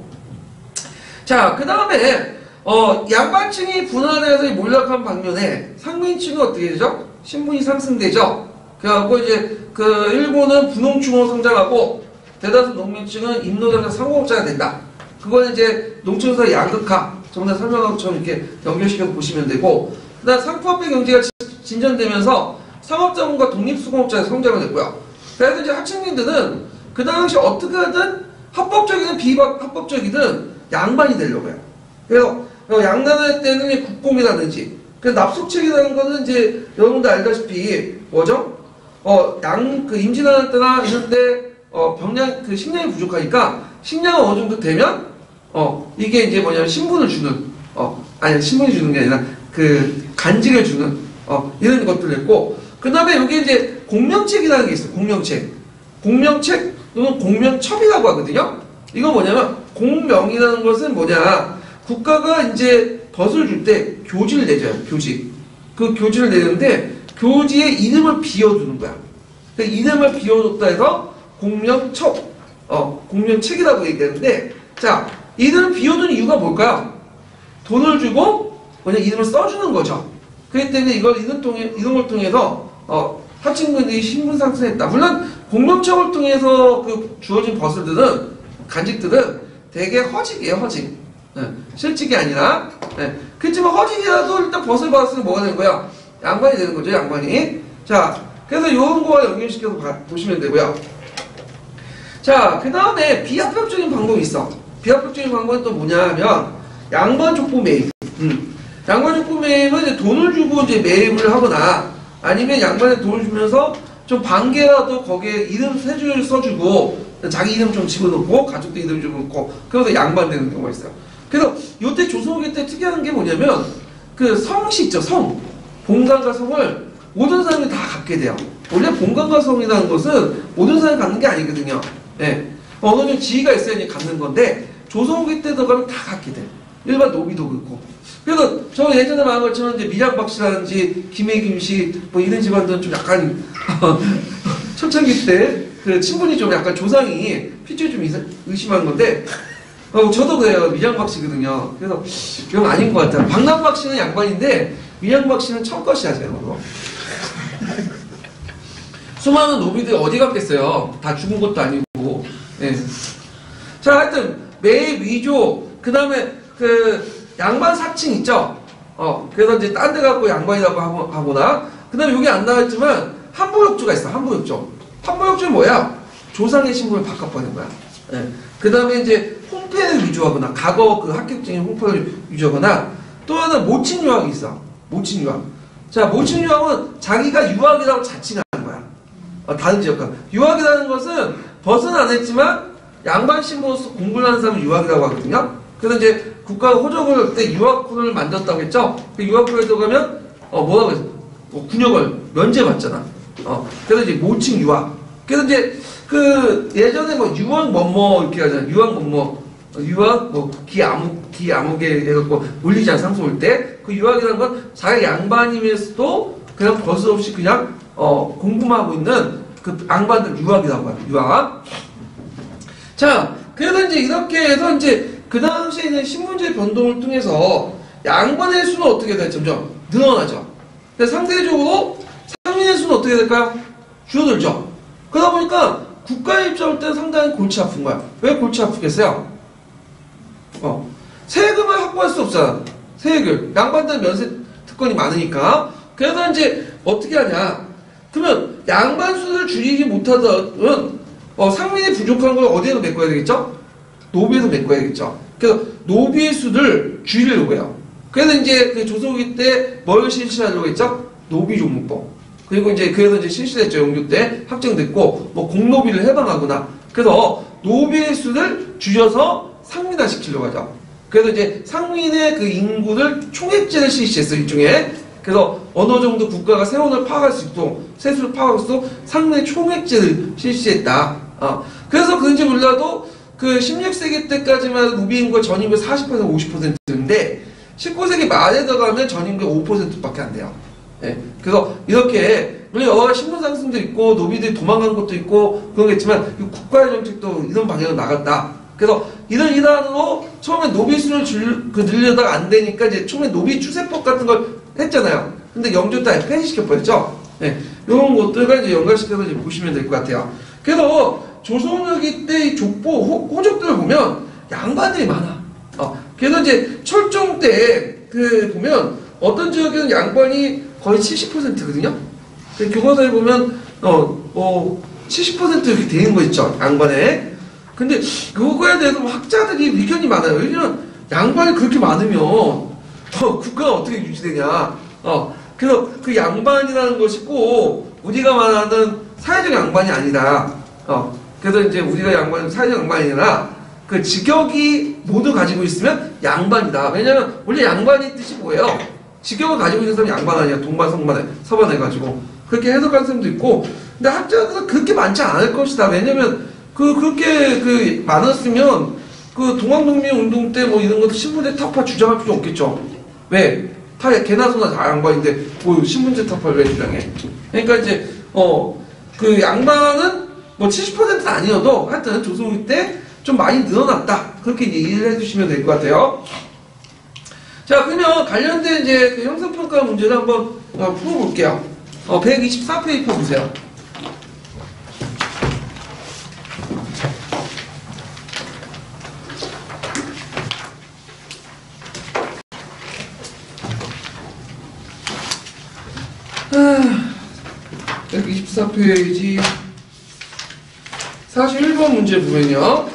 자, 그 다음에 어, 양반층이 분화되어서 몰락한 반면에 상민층은 어떻게 되죠? 신분이 상승되죠. 그래갖고 이제 그 일부는 분홍충으로 성장하고 대다수 농민층은 임노동자 상공업자가 된다. 그거는 이제 농촌에서 양극화, 정말 설명한 것처럼 이렇게 연결시켜서 보시면 되고, 그다음 상품화폐 경제가 진전되면서 상업자본과 독립수공업자가 성장을 했고요. 그래서 이제 하층민들은 그 당시 어떻게든 합법적이든 비합법적이든 양반이 되려고 해요. 그래서 양반할 때는 국공이라든지 그 납속책이라는 거는 이제 여러분들 알다시피 뭐죠? 어, 양, 그 임진왜란 때나 이런데 어, 병량, 그 식량이 부족하니까 식량이 어느 정도 되면 어, 이게 이제 뭐냐면 신분을 주는 어, 아니 신분을 주는 게 아니라 그 간직을 주는 어, 이런 것들을 했고 그 다음에 여기 이제 공명책이라는 게 있어요. 공명책. 공명책 또는 공명첩이라고 하거든요. 이거 뭐냐면 공명이라는 것은 뭐냐 국가가 이제 덫을 줄 때 교지를 내줘요. 교지. 그 교지를 내는데 교지에 이름을 비워두는 거야. 그 이름을 비워뒀다 해서 공명첩, 어, 공명책이라고 얘기하는데 자, 이름을 비워둔 이유가 뭘까요? 돈을 주고 그냥 이름을 써주는 거죠. 그렇기 때문에 이걸 이름 통해, 이런 걸 통해서 어, 하층민들이 신분 상승했다. 물론 공명첩을 통해서 그 주어진 버스들은 간직들은 되게 허직이에요. 허직. 네, 실직이 아니라 네. 그렇지만 허직이라도 일단 벗을 받았으면 뭐가 되는 거야? 양반이 되는 거죠. 양반이. 자, 그래서 이런 거와 연결시켜서 봐, 보시면 되고요. 자, 그 다음에 비합법적인 방법이 있어. 비합법적인 방법은 또 뭐냐 하면 양반 족보 매입. 음. 양반 족보 매입은 이제 돈을 주고 이제 매입을 하거나 아니면 양반에 돈을 주면서 좀 반개라도 거기에 이름 세 줄 써주고 자기 이름 좀 집어넣고 가족도 이름 좀 넣고 그래서 양반 되는 경우가 있어요. 그래서 요때 조선후기 때 특이한 게 뭐냐면 그 성씨 있죠. 성. 본관과 성을 모든 사람이 다 갖게 돼요. 원래 본관과 성이라는 것은 모든 사람이 갖는 게 아니거든요. 예. 어느 정도 지위가 있어야 갖는 건데 조선후기 때 들어가면 다 갖게 돼. 일반 노비도 그렇고. 그래서 저 예전에 말한 것처럼 이제 밀양박 씨라든지 김혜김 씨 뭐 이런 집안들은 좀 약간 초창기 때 그 친분이 좀 약간 조상이 피줄이 좀 의심한 건데 어, 저도 그래요. 밀양박 씨거든요. 그래서 이건 아닌 것 같아요. 박남박 씨는 양반인데 밀양박 씨는 청것이야 제가. 수많은 노비들이 어디 갔겠어요. 다 죽은 것도 아니고. 네. 자, 하여튼 매입 위조 그 다음에 그 양반 사칭 있죠. 어, 그래서 이제 딴 데 갖고 양반이라고 하거나 그 다음에 여기 안 나왔지만 한부역조가 있어. 한부역조. 한부역조는 뭐야? 조상의 신분을 바꿔버리는 거야. 네. 그 다음에 이제 홍패를 위조하거나 과거 그 합격증인 홍패를 위조하거나 또 하나 모친 유학이 있어. 모친 유학. 자, 모친 유학은 자기가 유학이라고 자칭하는 거야. 어, 다른 지역과 유학이라는 것은 벗은 안 했지만 양반 신분으로서 공부를 하는 사람은 유학이라고 하거든요. 그래서 이제 국가가 호적을 그때 유학군을 만들었다고 했죠. 그 유학군에 들어가면 어 뭐라고 했어? 어, 군역을 면제받잖아. 어 그래서 이제 모칭 유학. 그래서 이제 그 예전에 뭐 유학 뭐뭐 이렇게 하잖아. 유학 뭐뭐 유학 뭐 기아무 기아무개 해갖고 물리장 상소 올 때 그 유학이라는 건 자기 양반이면서도 그냥 버스 없이 그냥 어 공부만 하고 있는 그 양반들 유학이라고 해요. 유학. 자, 그래서 이제 이렇게 해서 이제 그 당시에 있는 신분제 변동을 통해서 양반의 수는 어떻게 될지 점점 늘어나죠. 그래서 상대적으로 상민의 수는 어떻게 될까요? 줄어들죠. 그러다 보니까 국가의 입장을 때는 상당히 골치 아픈 거야. 왜 골치 아프겠어요? 어, 세금을 확보할 수 없잖아. 세액을. 양반들은 면세 특권이 많으니까. 그래서 이제 어떻게 하냐. 그러면 양반 수를 줄이지 못하던 어, 상민이 부족한 걸 어디에서 메꿔야 되겠죠? 노비에서 메꿔야겠죠. 그래서 노비의 수를 줄이려고 해요. 그래서 이제 그 조선후기 때 뭘 실시하려고 했죠? 노비종목법. 그리고 이제 그래서 이제 실시됐죠. 영조 때 확정됐고 뭐 공노비를 해방하거나 그래서 노비의 수를 줄여서 상민화 시키려고 하죠. 그래서 이제 상민의 그 인구를 총액제를 실시했어요. 일종의. 그래서 어느 정도 국가가 세원을 파악할 수 있도록 세수를 파악할 수 있도록 상민의 총액제를 실시했다. 어. 그래서 그런지 몰라도 그 십육 세기 때까지만 노비인구가 전인구의 사십 퍼센트, 오십 퍼센트인데 십구 세기 말에 들어가면 전인구의 오 퍼센트밖에 안 돼요. 예. 그래서 이렇게 물론 여러 가지 신분 상승도 있고 노비들이 도망가는 것도 있고 그런 게 있지만 국가의 정책도 이런 방향으로 나갔다. 그래서 이런 일환으로 처음에 노비 수를 줄, 그 늘려다가 안 되니까 이제 처음에 노비 추세법 같은 걸 했잖아요. 근데 영조 때 폐지시켜 버렸죠. 예. 이런 것들과 이제 연관시켜서 이제 보시면 될 것 같아요. 그래서 조선후기 때 족보 호, 호적들을 보면 양반들이 많아. 어. 그래서 이제 철종 때 그 보면 어떤 지역에는 양반이 거의 칠십 퍼센트거든요. 교과서에 보면 어, 어 칠십 퍼센트 이렇게 되는 거 있죠, 양반에. 근데 그거에 대해서 뭐 학자들이 의견이 많아요. 왜냐면 양반이 그렇게 많으면 어, 국가가 어떻게 유지되냐. 어, 그래서 그 양반이라는 것이 꼭 우리가 말하는 사회적 양반이 아니라, 어, 그래서 이제 우리가 양반은 사회적 양반이 아니라 그 직역이 모두 가지고 있으면 양반이다. 왜냐면 원래 양반이 뜻이 뭐예요? 직역을 가지고 있는 사람이 양반 아니야. 동반, 성반에, 서반해가지고. 그렇게 해석하는 사람도 있고. 근데 학자들은 그렇게 많지 않을 것이다. 왜냐면 그, 그렇게 그 많았으면 그 동학농민 운동 때 뭐 이런 것도 신분제 타파 주장할 필요 없겠죠. 왜? 다 개나 소나 다 양반인데 뭐 신분제 타파를 왜 주장해? 그러니까 이제 어 그 양반은 뭐 칠십 퍼센트는 아니어도 하여튼 조선후기 때 좀 많이 늘어났다. 그렇게 이해를 해주시면 될 것 같아요. 자, 그러면 관련된 이제 그 형성평가 문제를 한번 어, 풀어볼게요. 어, 백이십사 페이지 펴보세요. 백이십사 페이지 사십일 번 문제 보면요.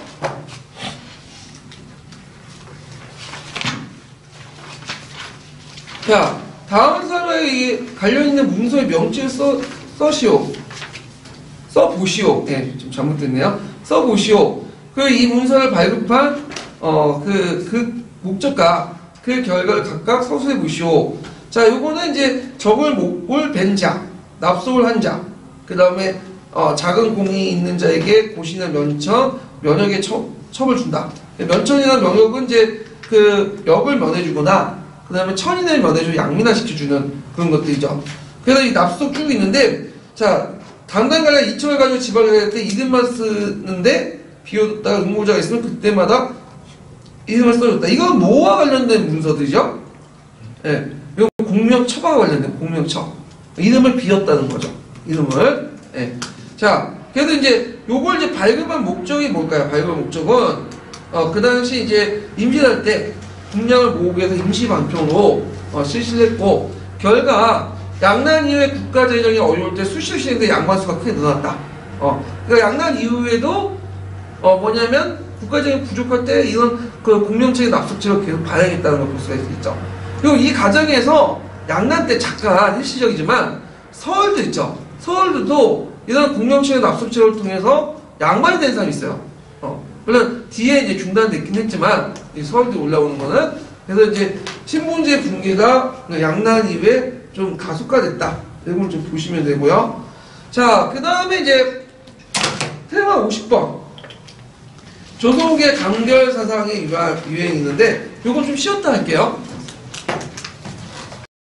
자, 다음 사례에 관련 있는 문서의 명칭을 써, 써시오. 써보시오. 예, 좀 잘못됐네요. 써보시오. 그 이 문서를 발급한, 어, 그, 그 목적과 그 결과를 각각 서술해 보시오. 자, 요거는 이제 적을 목을 벤 자, 납속을 한 자, 그 다음에, 어, 작은 공이 있는 자에게 고시나 면천, 면역의 첩, 첩을 준다. 면천이나 면역은 이제 그 역을 면해주거나, 그 다음에 천인을 면해주고 양민화시켜주는 그런 것들이죠. 그래서 이 납속 쭉 있는데, 자, 당당관련 이청을 가지고 지방을 할 때 이름만 쓰는데, 비워뒀다가 응모자가 있으면 그때마다 이름을 써줬다. 이건 뭐와 관련된 문서들이죠? 예. 네. 이거 공명처와 관련된 공명처. 이름을 비웠다는 거죠. 이름을. 예. 네. 자, 그래도 이제 요걸 이제 발급한 목적이 뭘까요? 발급한 목적은, 어, 그 당시 이제 임신할 때 국량을 모으기 위해서 임시방편으로 어, 실시를 했고, 결과 양난 이후에 국가재정이 어려울 때 수시로 시행된 양반수가 크게 늘어났다. 어, 그러니까 양난 이후에도 어, 뭐냐면 국가재정이 부족할 때 이런 그 공명체의 납속체를 계속 발행했다는 걸 볼 수가 있죠. 그리고 이 과정에서 양난 때 잠깐 일시적이지만 서울도 있죠. 서울도 이런 공명체의 납속체를 통해서 양반이 된 사람이 있어요. 어, 물론 뒤에 이제 중단됐긴 했지만 이 서울도 올라오는 거는 그래서 이제 신분제 붕괴가 양난 이후에 좀 가속화됐다. 이걸 좀 보시면 되고요. 자, 그 다음에 이제 테마 오십 번 조선후기의 강결 사상의 유행이 있는데 요건 좀 쉬었다 할게요.